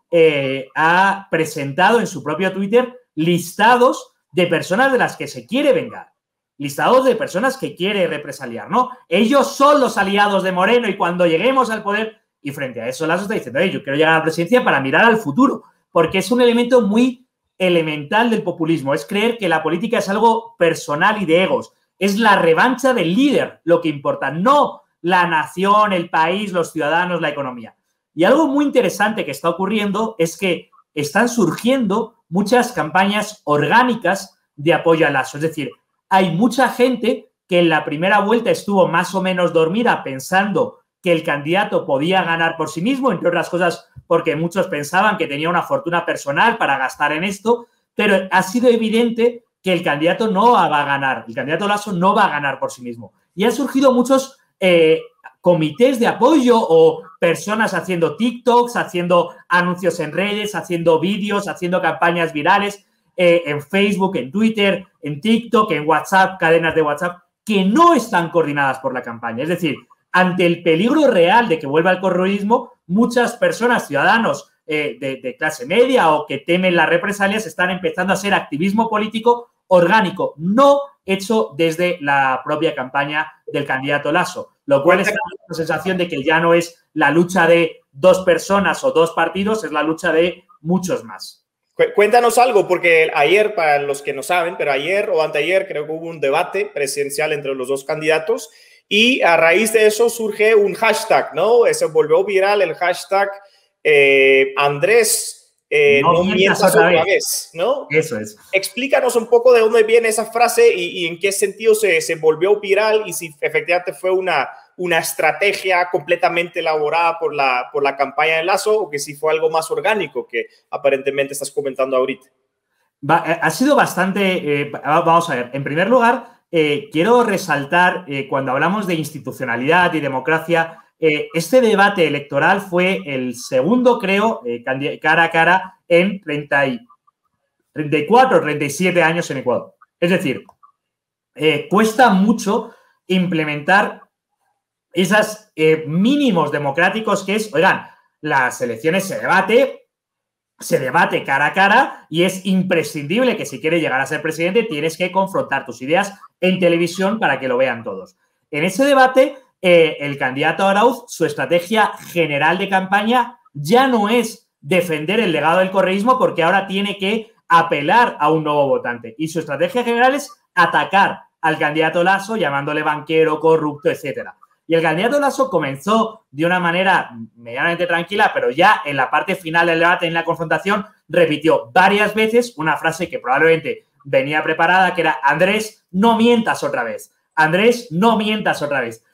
[SPEAKER 3] ha presentado en su propio Twitter listados de personas de las que se quiere vengar, listados de personas que quiere represaliar, ¿no? Ellos son los aliados de Moreno y cuando lleguemos al poder, y frente a eso Lasso está diciendo, yo quiero llegar a la presidencia para mirar al futuro, porque es un elemento muy elemental del populismo, es creer que la política es algo personal y de egos, es la revancha del líder lo que importa, no la nación, el país, los ciudadanos, la economía. Y algo muy interesante que está ocurriendo es que están surgiendo muchas campañas orgánicas de apoyo a Lasso. Es decir, hay mucha gente que en la primera vuelta estuvo más o menos dormida pensando que el candidato podía ganar por sí mismo, entre otras cosas porque muchos pensaban que tenía una fortuna personal para gastar en esto, pero ha sido evidente que el candidato no va a ganar, el candidato Lasso no va a ganar por sí mismo. Y han surgido muchos comités de apoyo o personas haciendo TikToks, haciendo anuncios en redes, haciendo vídeos, haciendo campañas virales en Facebook, en Twitter, en TikTok, en WhatsApp, cadenas de WhatsApp, que no están coordinadas por la campaña. Es decir, ante el peligro real de que vuelva el correísmo, muchas personas, ciudadanos de clase media o que temen las represalias, están empezando a hacer activismo político orgánico, no hecho desde la propia campaña del candidato Lasso, lo cual está dando la sensación de que ya no es la lucha de dos personas o dos partidos, es la lucha de muchos más.
[SPEAKER 2] Cuéntanos algo, porque ayer, para los que no saben, pero ayer o anteayer creo que hubo un debate presidencial entre los dos candidatos y a raíz de eso surge un hashtag, ¿no? Se volvió viral el hashtag Andrés no mientas otra vez, ¿no?
[SPEAKER 3] Eso es.
[SPEAKER 2] Explícanos un poco de dónde viene esa frase y en qué sentido se volvió viral y si efectivamente fue una estrategia completamente elaborada por la campaña de Lasso o que si fue algo más orgánico que aparentemente estás comentando ahorita.
[SPEAKER 3] Ha sido bastante... vamos a ver, en primer lugar, quiero resaltar, cuando hablamos de institucionalidad y democracia, este debate electoral fue el segundo, creo, cara a cara en 34 o 37 años en Ecuador. Es decir, cuesta mucho implementar esos mínimos democráticos que es, oigan, las elecciones se debate cara a cara y es imprescindible que si quieres llegar a ser presidente tienes que confrontar tus ideas en televisión para que lo vean todos. En ese debate, el candidato Arauz, su estrategia general de campaña ya no es defender el legado del correísmo porque ahora tiene que apelar a un nuevo votante. Y su estrategia general es atacar al candidato Lasso llamándole banquero, corrupto, etcétera. Y el candidato Lasso comenzó de una manera medianamente tranquila, pero ya en la parte final del debate, en la confrontación, repitió varias veces una frase que probablemente venía preparada, que era Andrés, no mientas otra vez. Andrés, no mientas otra vez.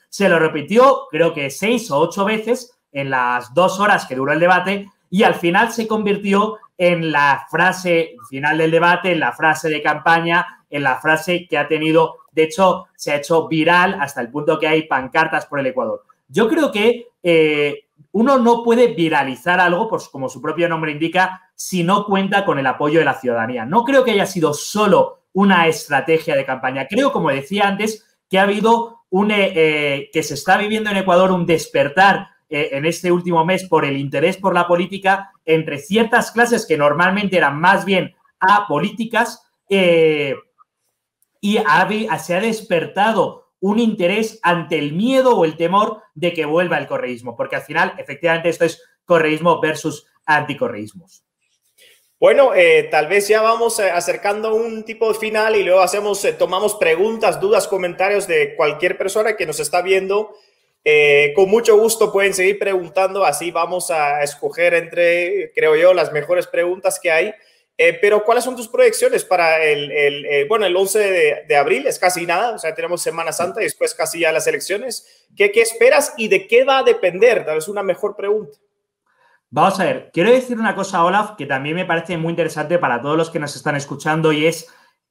[SPEAKER 3] Se lo repitió, creo que 6 o 8 veces en las 2 horas que duró el debate y al final se convirtió en la frase final del debate, en la frase de campaña, en la frase que ha tenido, de hecho, se ha hecho viral hasta el punto que hay pancartas por el Ecuador. Yo creo que uno no puede viralizar algo, pues como su propio nombre indica, si no cuenta con el apoyo de la ciudadanía. No creo que haya sido solo una estrategia de campaña. Creo, como decía antes, que ha habido que se está viviendo en Ecuador un despertar en este último mes por el interés por la política entre ciertas clases que normalmente eran más bien apolíticas y se ha despertado un interés ante el miedo o el temor de que vuelva el correísmo, porque al final, efectivamente, esto es correísmo versus anticorreísmos.
[SPEAKER 2] Bueno, tal vez ya vamos acercando a un tipo de final y luego tomamos preguntas, dudas, comentarios de cualquier persona que nos está viendo. Con mucho gusto pueden seguir preguntando, así vamos a escoger entre, creo yo, las mejores preguntas que hay. Pero ¿cuáles son tus proyecciones para el 11 de abril? Es casi nada, o sea, tenemos Semana Santa y después casi ya las elecciones. ¿Qué esperas y de qué va a depender? Tal vez una mejor pregunta.
[SPEAKER 3] Vamos a ver, quiero decir una cosa, Olaf, que también me parece muy interesante para todos los que nos están escuchando y es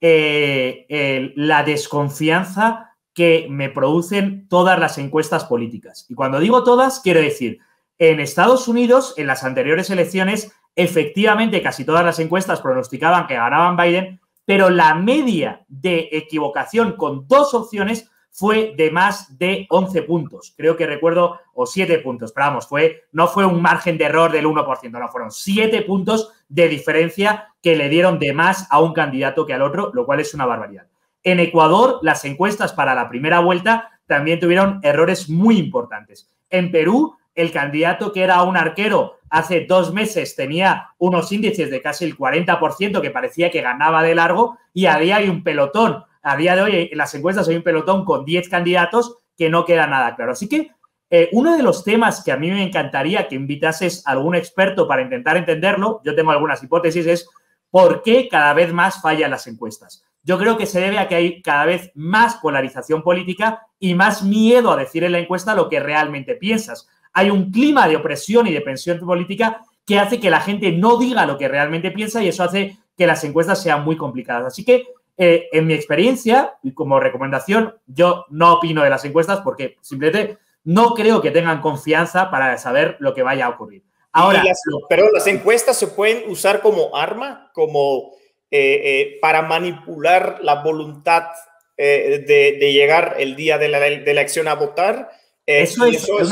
[SPEAKER 3] la desconfianza que me producen todas las encuestas políticas. Y cuando digo todas, quiero decir, en Estados Unidos, en las anteriores elecciones, efectivamente casi todas las encuestas pronosticaban que ganaban Biden, pero la media de equivocación con 2 opciones fue de más de 11 puntos. Creo que recuerdo, o 7 puntos, pero vamos, no fue un margen de error del 1%, no, fueron 7 puntos de diferencia que le dieron de más a un candidato que al otro, lo cual es una barbaridad. En Ecuador, las encuestas para la primera vuelta también tuvieron errores muy importantes. En Perú, el candidato que era un arquero hace 2 meses tenía unos índices de casi el 40% que parecía que ganaba de largo y a día hay un pelotón. A día de hoy, en las encuestas hay un pelotón con 10 candidatos que no queda nada claro. Así que uno de los temas que a mí me encantaría que invitases a algún experto para intentar entenderlo, yo tengo algunas hipótesis, es ¿por qué cada vez más fallan las encuestas? Yo creo que se debe a que hay cada vez más polarización política y más miedo a decir en la encuesta lo que realmente piensas. Hay un clima de opresión y de presión política que hace que la gente no diga lo que realmente piensa y eso hace que las encuestas sean muy complicadas. Así que, en mi experiencia y como recomendación, yo no opino de las encuestas porque simplemente no creo que tengan confianza para saber lo que vaya a ocurrir. Ahora,
[SPEAKER 2] pero las encuestas se pueden usar como arma, como para manipular la voluntad de llegar el día de la elección a votar.
[SPEAKER 3] Eso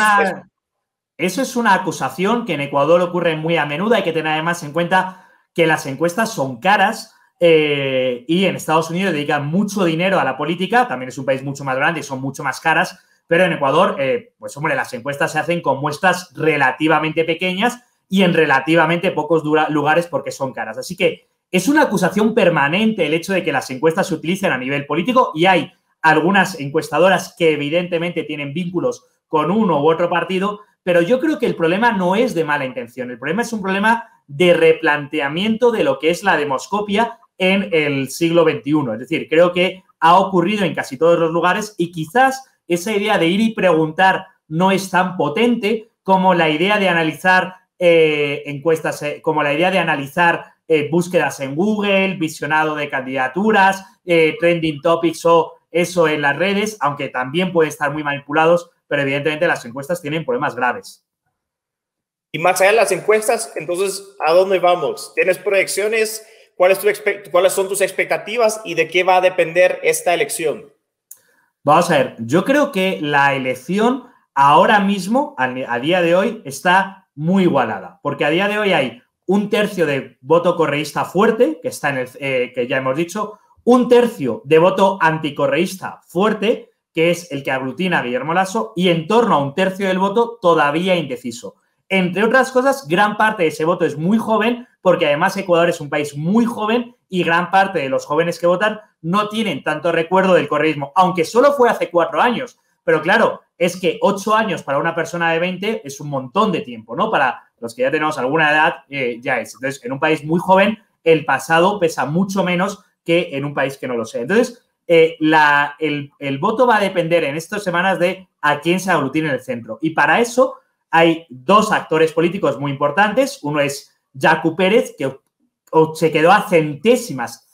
[SPEAKER 3] es una acusación que en Ecuador ocurre muy a menudo. Hay que tener además en cuenta que las encuestas son caras y en Estados Unidos dedican mucho dinero a la política. También es un país mucho más grande y son mucho más caras. Pero en Ecuador, pues hombre, las encuestas se hacen con muestras relativamente pequeñas y en relativamente pocos lugares porque son caras. Así que es una acusación permanente el hecho de que las encuestas se utilicen a nivel político y hay algunas encuestadoras que evidentemente tienen vínculos con uno u otro partido, pero yo creo que el problema no es de mala intención. El problema es un problema de replanteamiento de lo que es la demoscopia en el siglo XXI. Es decir, creo que ha ocurrido en casi todos los lugares y quizás esa idea de ir y preguntar no es tan potente como la idea de analizar encuestas, como la idea de analizar búsquedas en Google, visionado de candidaturas, trending topics o eso en las redes, aunque también pueden estar muy manipulados, pero evidentemente las encuestas tienen problemas graves.
[SPEAKER 2] Y más allá de las encuestas, entonces, ¿a dónde vamos? ¿Tienes proyecciones? ¿Cuáles son tus expectativas y de qué va a depender esta elección?
[SPEAKER 3] Vamos a ver, yo creo que la elección ahora mismo, a día de hoy, está muy igualada, porque a día de hoy hay 1/3 de voto correísta fuerte, que está en que ya hemos dicho, 1/3 de voto anticorreísta fuerte, que es el que aglutina a Guillermo Lasso, y en torno a 1/3 del voto todavía indeciso. Entre otras cosas, gran parte de ese voto es muy joven, porque además Ecuador es un país muy joven y gran parte de los jóvenes que votan no tienen tanto recuerdo del correísmo, aunque solo fue hace 4 años. Pero claro, es que 8 años para una persona de 20 es un montón de tiempo, ¿no? Para los que ya tenemos alguna edad, ya es. Entonces, en un país muy joven, el pasado pesa mucho menos que en un país que no lo sea. Entonces, el voto va a depender en estas semanas de a quién se aglutine en el centro. Y para eso hay dos actores políticos muy importantes. Uno es Yacu Pérez, que se quedó a centésimas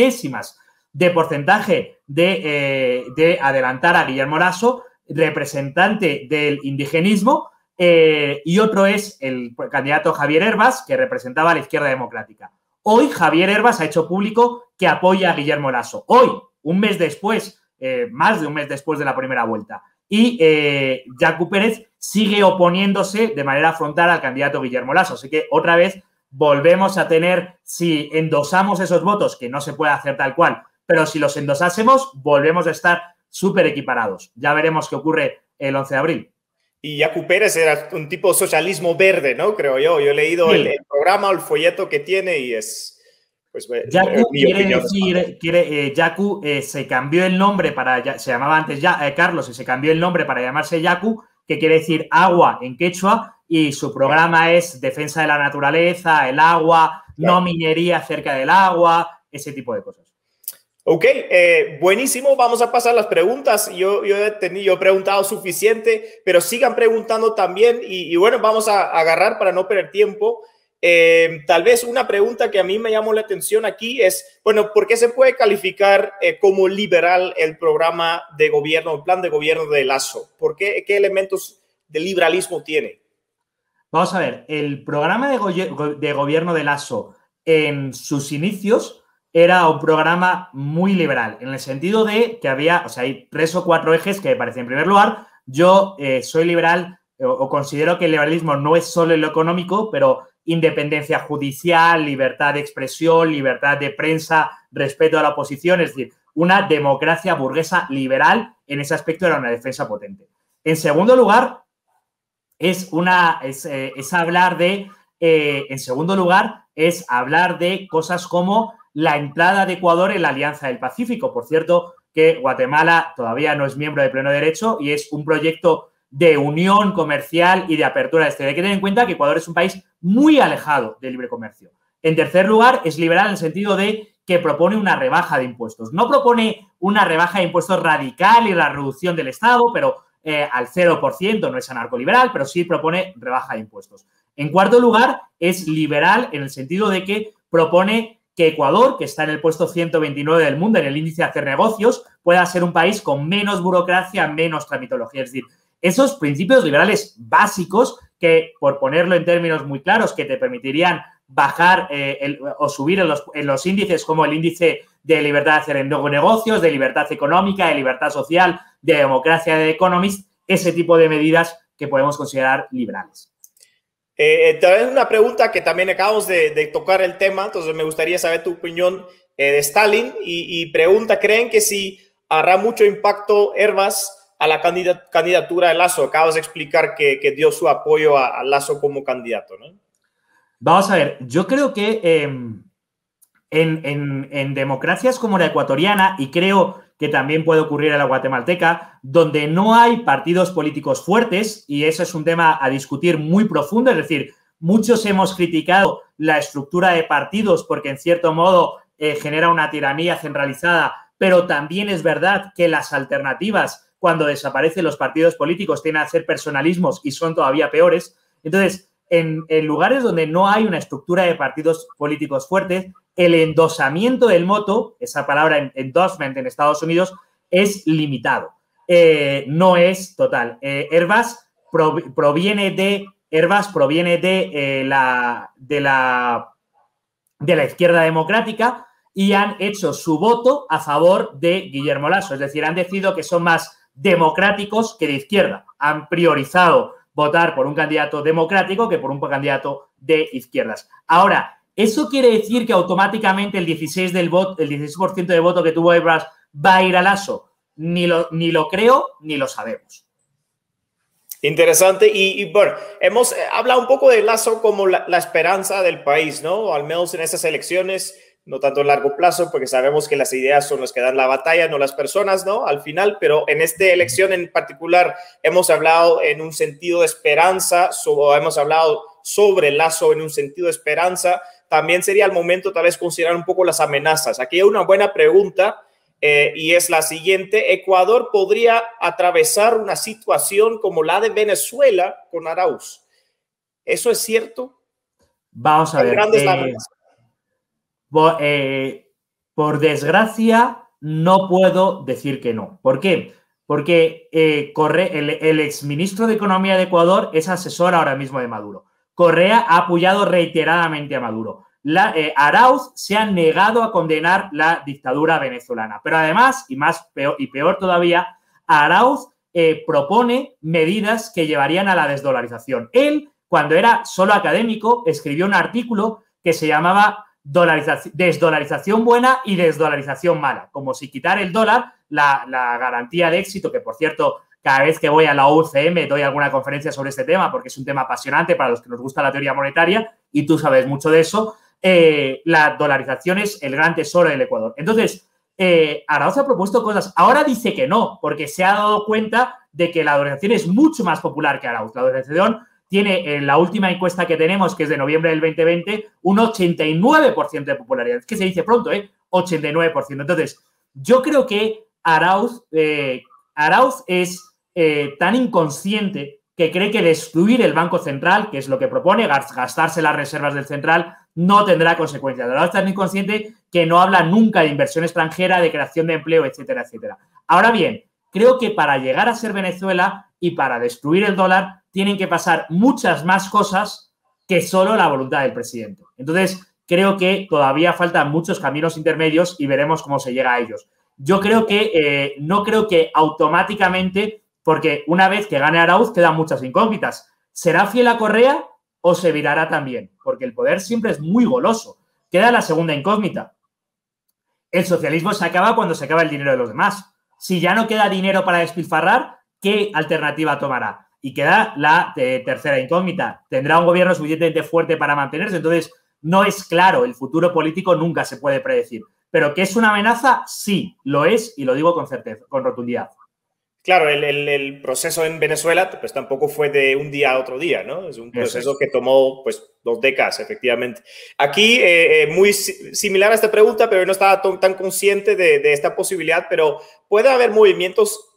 [SPEAKER 3] de porcentaje de adelantar a Guillermo Lasso, representante del indigenismo, y otro es el candidato Javier Herbas, que representaba a la izquierda democrática. Hoy Javier Herbas ha hecho público que apoya a Guillermo Lasso. Hoy, un mes después, más de un mes después de la primera vuelta. Y Yacu Pérez sigue oponiéndose de manera frontal al candidato Guillermo Lasso. Así que otra vez volvemos a tener, si endosamos esos votos, que no se puede hacer tal cual, pero si los endosásemos, volvemos a estar súper equiparados. Ya veremos qué ocurre el 11 de abril.
[SPEAKER 2] Y Yacu Pérez era un tipo de socialismo verde, ¿no? Creo yo. Yo he leído
[SPEAKER 3] Sí.
[SPEAKER 2] el programa, el folleto que tiene y es... Pues,
[SPEAKER 3] Yacu quiere decir, Yacu se cambió el nombre se llamaba antes Carlos y se cambió el nombre para llamarse Yacu, que quiere decir agua en quechua, y su programa es defensa de la naturaleza, el agua, no minería cerca del agua, ese tipo de cosas.
[SPEAKER 2] Ok, buenísimo. Vamos a pasar las preguntas. Yo he preguntado suficiente, pero sigan preguntando también. Y bueno, vamos a agarrar para no perder tiempo. Tal vez una pregunta que a mí me llamó la atención aquí es, bueno, ¿por qué se puede calificar como liberal el programa de gobierno, el plan de gobierno de Lasso? ¿Qué elementos de liberalismo tiene?
[SPEAKER 3] Vamos a ver, el programa de gobierno de Lasso en sus inicios era un programa muy liberal, en el sentido de que había, o sea, hay 3 o 4 ejes que me parecen. En primer lugar, yo soy liberal o considero que el liberalismo no es solo en lo económico, pero independencia judicial, libertad de expresión, libertad de prensa, respeto a la oposición, es decir, una democracia burguesa liberal. En ese aspecto era una defensa potente. En segundo lugar, es hablar de cosas como la entrada de Ecuador en la Alianza del Pacífico. Por cierto, que Guatemala todavía no es miembro de pleno derecho y es un proyecto de unión comercial y de apertura de este. Hay que tener en cuenta que Ecuador es un país muy alejado del libre comercio. En tercer lugar, es liberal en el sentido de que propone una rebaja de impuestos. No propone una rebaja de impuestos radical y la reducción del Estado, pero al 0%, no es anarcoliberal, pero sí propone rebaja de impuestos. En cuarto lugar, es liberal en el sentido de que propone que Ecuador, que está en el puesto 129 del mundo en el índice de hacer negocios, pueda ser un país con menos burocracia, menos tramitología. Es decir, esos principios liberales básicos que, por ponerlo en términos muy claros, que te permitirían bajar o subir en los índices, como el índice de libertad de hacer negocios, de libertad económica, de libertad social, de democracia de Economist, ese tipo de medidas que podemos considerar liberales.
[SPEAKER 2] También una pregunta que también acabamos de tocar el tema, entonces me gustaría saber tu opinión de Stalin y pregunta, ¿creen que si hará mucho impacto Herbas a la candidatura de Lasso? Acabas de explicar que dio su apoyo a Lasso como candidato, ¿no?
[SPEAKER 3] Vamos a ver, yo creo que en democracias como la ecuatoriana, y creo que también puede ocurrir en la guatemalteca, donde no hay partidos políticos fuertes, y eso es un tema a discutir muy profundo, es decir, muchos hemos criticado la estructura de partidos porque en cierto modo genera una tiranía centralizada, pero también es verdad que las alternativas, cuando desaparecen los partidos políticos, tienden a ser personalismos y son todavía peores. Entonces, en lugares donde no hay una estructura de partidos políticos fuertes, el endosamiento del voto, esa palabra endorsement en Estados Unidos, es limitado. No es total. Herbas proviene de la izquierda democrática y han hecho su voto a favor de Guillermo Lasso. Es decir, han decidido que son más democráticos que de izquierda. Han priorizado votar por un candidato democrático que por un candidato de izquierdas. Ahora, ¿eso quiere decir que automáticamente el 16% de voto que tuvo Herbas va a ir a Lasso? Ni lo creo, ni lo sabemos.
[SPEAKER 2] Interesante. Y bueno, hemos hablado un poco de Lasso como la esperanza del país, ¿no? Al menos en esas elecciones, no tanto a largo plazo, porque sabemos que las ideas son las que dan la batalla, no las personas, ¿no? Al final, pero en esta elección en particular hemos hablado en un sentido de esperanza, hemos hablado sobre Lasso en un sentido de esperanza. También sería el momento tal vez considerar un poco las amenazas. Aquí hay una buena pregunta y es la siguiente. Ecuador podría atravesar una situación como la de Venezuela con Arauz. ¿Eso es cierto?
[SPEAKER 3] Vamos a ver. Por desgracia, no puedo decir que no. ¿Por qué? Porque el exministro de Economía de Ecuador es asesor ahora mismo de Maduro. Correa ha apoyado reiteradamente a Maduro. Arauz se ha negado a condenar la dictadura venezolana. Pero además, y peor todavía, Arauz propone medidas que llevarían a la desdolarización. Él, cuando era solo académico, escribió un artículo que se llamaba desdolarización buena y desdolarización mala. Como si quitar el dólar, la garantía de éxito, que por cierto, cada vez que voy a la UCM doy alguna conferencia sobre este tema porque es un tema apasionante para los que nos gusta la teoría monetaria y tú sabes mucho de eso. La dolarización es el gran tesoro del Ecuador. Entonces, Arauz ha propuesto cosas. Ahora dice que no, porque se ha dado cuenta de que la dolarización es mucho más popular que Arauz. La dolarización tiene, en la última encuesta que tenemos, que es de noviembre del 2020, un 89% de popularidad. Es que se dice pronto, 89%. Entonces, yo creo que Arauz es tan inconsciente que cree que destruir el Banco Central, que es lo que propone, gastarse las reservas del Central, no tendrá consecuencias. Arauz es tan inconsciente que no habla nunca de inversión extranjera, de creación de empleo, etcétera, etcétera. Ahora bien, creo que para llegar a ser Venezuela y para destruir el dólar tienen que pasar muchas más cosas que solo la voluntad del presidente. Entonces, creo que todavía faltan muchos caminos intermedios y veremos cómo se llega a ellos. Yo creo que no creo que automáticamente, porque una vez que gane Arauz quedan muchas incógnitas. ¿Será fiel a Correa o se virará también? Porque el poder siempre es muy goloso. Queda la segunda incógnita. El socialismo se acaba cuando se acaba el dinero de los demás. Si ya no queda dinero para despilfarrar, ¿qué alternativa tomará? Y queda la tercera incógnita. ¿Tendrá un gobierno suficientemente fuerte para mantenerse? Entonces, no es claro. El futuro político nunca se puede predecir. Pero que es una amenaza, sí, lo es y lo digo con certeza, con rotundidad.
[SPEAKER 2] Claro, el proceso en Venezuela pues tampoco fue de un día a otro día, ¿no? Es un proceso que tomó pues 2 décadas, efectivamente. Aquí, muy similar a esta pregunta, pero no estaba tan consciente de esta posibilidad, pero puede haber movimientos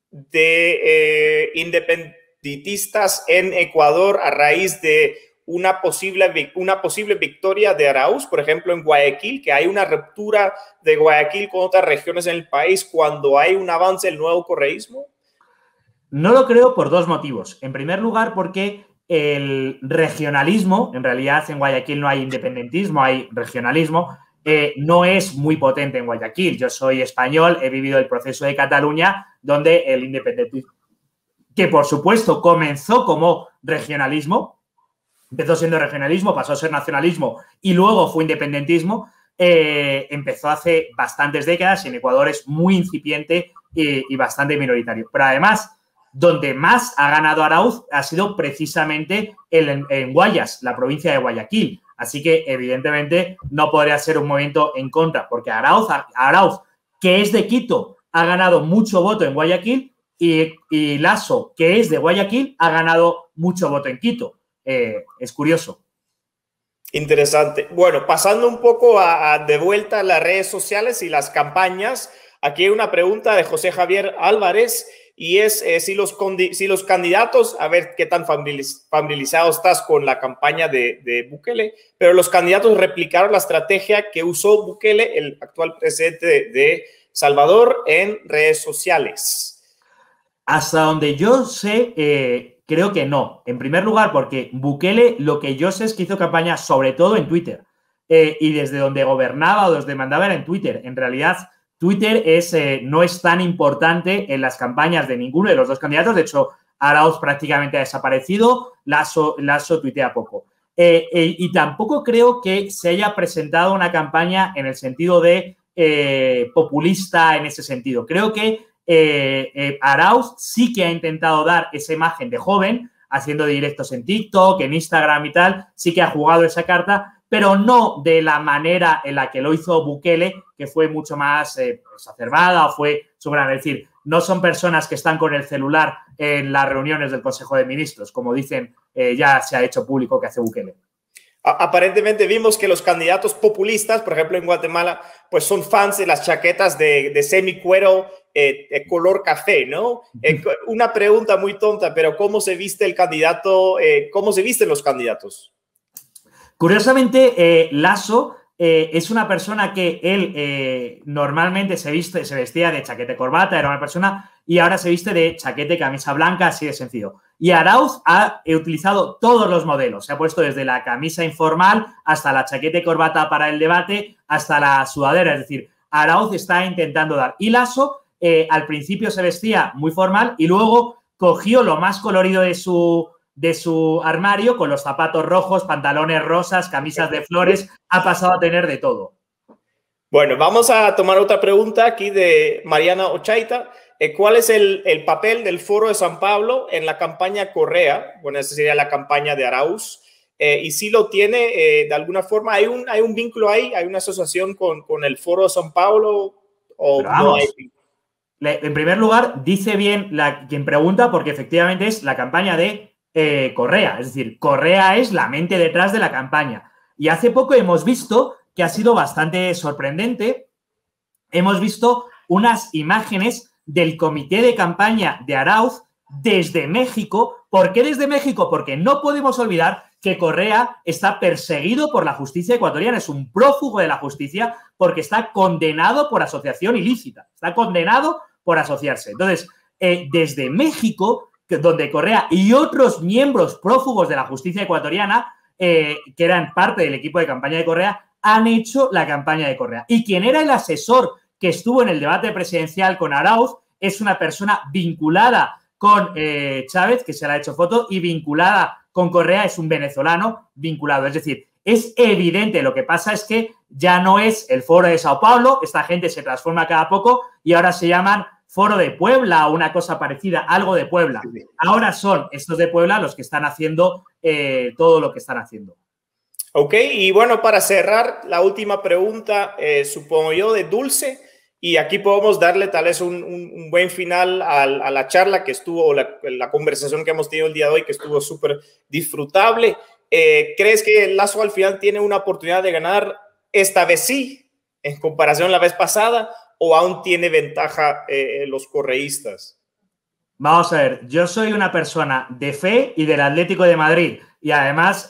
[SPEAKER 2] de independentistas en Ecuador a raíz de una posible victoria de Arauz, por ejemplo, en Guayaquil, que hay una ruptura de Guayaquil con otras regiones en el país cuando hay un avance del nuevo correísmo?
[SPEAKER 3] No lo creo por 2 motivos. En primer lugar, porque el regionalismo, en realidad en Guayaquil no hay independentismo, hay regionalismo, no es muy potente en Guayaquil. Yo soy español, he vivido el proceso de Cataluña, donde el independentismo, que por supuesto comenzó como regionalismo, empezó siendo regionalismo, pasó a ser nacionalismo y luego fue independentismo, empezó hace bastantes décadas y en Ecuador es muy incipiente y bastante minoritario. Pero además, donde más ha ganado Arauz ha sido precisamente en Guayas, la provincia de Guayaquil. Así que, evidentemente, no podría ser un movimiento en contra, porque Arauz, que es de Quito, ha ganado mucho voto en Guayaquil y Lasso, que es de Guayaquil, ha ganado mucho voto en Quito. Es curioso.
[SPEAKER 2] Interesante. Bueno, pasando un poco de vuelta a las redes sociales y las campañas, aquí hay una pregunta de José Javier Álvarez y es si los candidatos, a ver qué tan familiarizado estás con la campaña de Bukele, pero los candidatos replicaron la estrategia que usó Bukele, el actual presidente de Salvador, en redes sociales.
[SPEAKER 3] Hasta donde yo sé, creo que no. En primer lugar, porque Bukele, lo que yo sé es que hizo campaña sobre todo en Twitter. Y desde donde gobernaba o desde mandaba era en Twitter. En realidad, Twitter no es tan importante en las campañas de ninguno de los 2 candidatos. De hecho, Arauz prácticamente ha desaparecido. Lasso tuitea poco. Y tampoco creo que se haya presentado una campaña en el sentido de populista en ese sentido. Creo que Arauz sí que ha intentado dar esa imagen de joven, haciendo directos en TikTok, en Instagram y tal, sí que ha jugado esa carta, pero no de la manera en la que lo hizo Bukele, que fue mucho más exacerbada o fue soberana. Es decir, no son personas que están con el celular en las reuniones del Consejo de Ministros, como dicen, ya se ha hecho público que hace Bukele.
[SPEAKER 2] Aparentemente vimos que los candidatos populistas, por ejemplo en Guatemala, pues son fans de las chaquetas de semicuero color café, ¿no? Una pregunta muy tonta, pero ¿cómo se viste el candidato? ¿Cómo se visten los candidatos?
[SPEAKER 3] Curiosamente, Lasso es una persona que él normalmente se vestía de chaqueta y corbata, era una persona, y ahora se viste de chaqueta y camisa blanca, así de sencillo. Y Arauz ha utilizado todos los modelos. Se ha puesto desde la camisa informal hasta la chaqueta y corbata para el debate, hasta la sudadera. Es decir, Arauz está intentando dar. Y Lasso al principio se vestía muy formal y luego cogió lo más colorido de su armario con los zapatos rojos, pantalones rosas, camisas de flores. Ha pasado a tener de todo.
[SPEAKER 2] Bueno, vamos a tomar otra pregunta aquí de Mariana Ochaita. ¿Cuál es el papel del Foro de San Pablo en la campaña Correa? Bueno, esa sería la campaña de Arauz. Y si lo tiene, de alguna forma, ¿hay un vínculo ahí? ¿Hay una asociación con el Foro de San Pablo? ¿O no hay?
[SPEAKER 3] En primer lugar, dice bien quien pregunta, porque efectivamente es la campaña de Correa. Es decir, Correa es la mente detrás de la campaña. Y hace poco hemos visto que ha sido bastante sorprendente. Hemos visto unas imágenes del comité de campaña de Arauz desde México. ¿Por qué desde México? Porque no podemos olvidar que Correa está perseguido por la justicia ecuatoriana, es un prófugo de la justicia porque está condenado por asociación ilícita, está condenado por asociarse. Entonces, desde México, donde Correa y otros miembros prófugos de la justicia ecuatoriana, que eran parte del equipo de campaña de Correa, han hecho la campaña de Correa. Y quien era el asesor que estuvo en el debate presidencial con Arauz es una persona vinculada con Chávez, que se le ha hecho foto, y vinculada con Correa es un venezolano vinculado. Es decir, es evidente. Lo que pasa es que ya no es el Foro de Sao Paulo, esta gente se transforma cada poco y ahora se llaman Foro de Puebla o una cosa parecida, algo de Puebla. Ahora son estos de Puebla los que están haciendo todo lo que están haciendo.
[SPEAKER 2] Ok, y bueno, para cerrar, la última pregunta, supongo yo, de Dulce, y aquí podemos darle tal vez un buen final a la charla que estuvo, la conversación que hemos tenido el día de hoy, que estuvo súper disfrutable. ¿Crees que Lasso al final tiene una oportunidad de ganar esta vez sí, en comparación a la vez pasada, o aún tiene ventaja los correístas?
[SPEAKER 3] Vamos a ver, yo soy una persona de fe y del Atlético de Madrid y además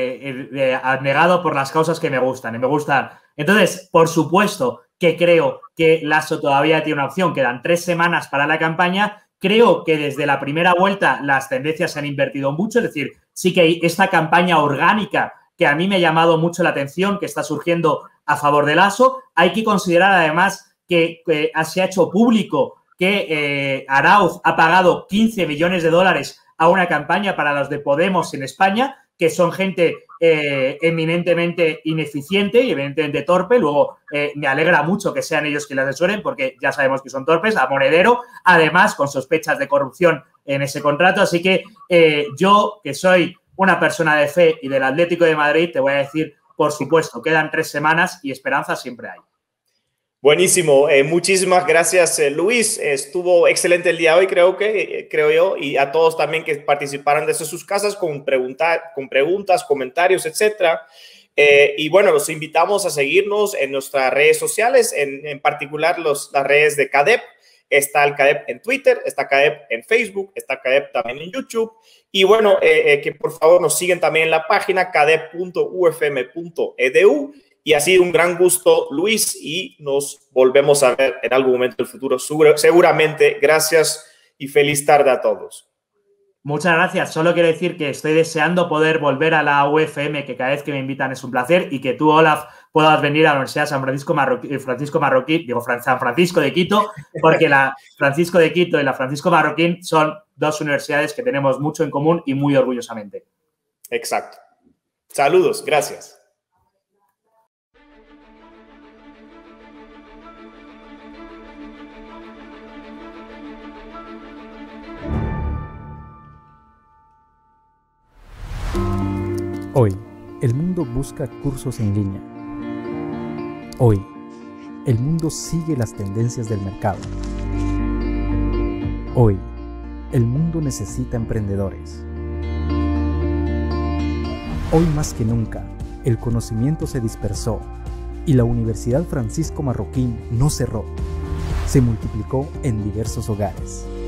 [SPEAKER 3] abnegado por las causas que me gustan y me gustan. Entonces, por supuesto que creo que Lasso todavía tiene una opción. Quedan 3 semanas para la campaña. Creo que desde la primera vuelta las tendencias se han invertido mucho. Es decir, sí que hay esta campaña orgánica que a mí me ha llamado mucho la atención, que está surgiendo a favor de Lasso. Hay que considerar además que se ha hecho público que Arauz ha pagado 15 millones de dólares a una campaña para los de Podemos en España, que son gente eminentemente ineficiente y evidentemente torpe. Luego me alegra mucho que sean ellos quienes asesoren porque ya sabemos que son torpes, a monedero, además con sospechas de corrupción en ese contrato. Así que yo, que soy una persona de fe y del Atlético de Madrid, te voy a decir, por supuesto, quedan 3 semanas y esperanza siempre hay.
[SPEAKER 2] Buenísimo, muchísimas gracias, Luis. Estuvo excelente el día de hoy, creo yo, y a todos también que participaron desde sus casas con preguntas, comentarios, etcétera. Y bueno, los invitamos a seguirnos en nuestras redes sociales, en particular las redes de CADEP. Está el CADEP en Twitter, está CADEP en Facebook, está CADEP también en YouTube. Y bueno, que por favor nos siguen también en la página cadep.ufm.edu. Y ha sido un gran gusto, Luis, y nos volvemos a ver en algún momento del futuro, seguramente. Gracias y feliz tarde a todos.
[SPEAKER 3] Muchas gracias. Solo quiero decir que estoy deseando poder volver a la UFM, que cada vez que me invitan es un placer, y que tú, Olaf, puedas venir a la Universidad San Francisco de Quito, porque la Francisco de Quito y la Francisco Marroquín son 2 universidades que tenemos mucho en común y muy orgullosamente.
[SPEAKER 2] Exacto. Saludos. Gracias.
[SPEAKER 4] Hoy, el mundo busca cursos en línea. Hoy, el mundo sigue las tendencias del mercado. Hoy, el mundo necesita emprendedores. Hoy más que nunca, el conocimiento se dispersó y la Universidad Francisco Marroquín no cerró, se multiplicó en diversos hogares.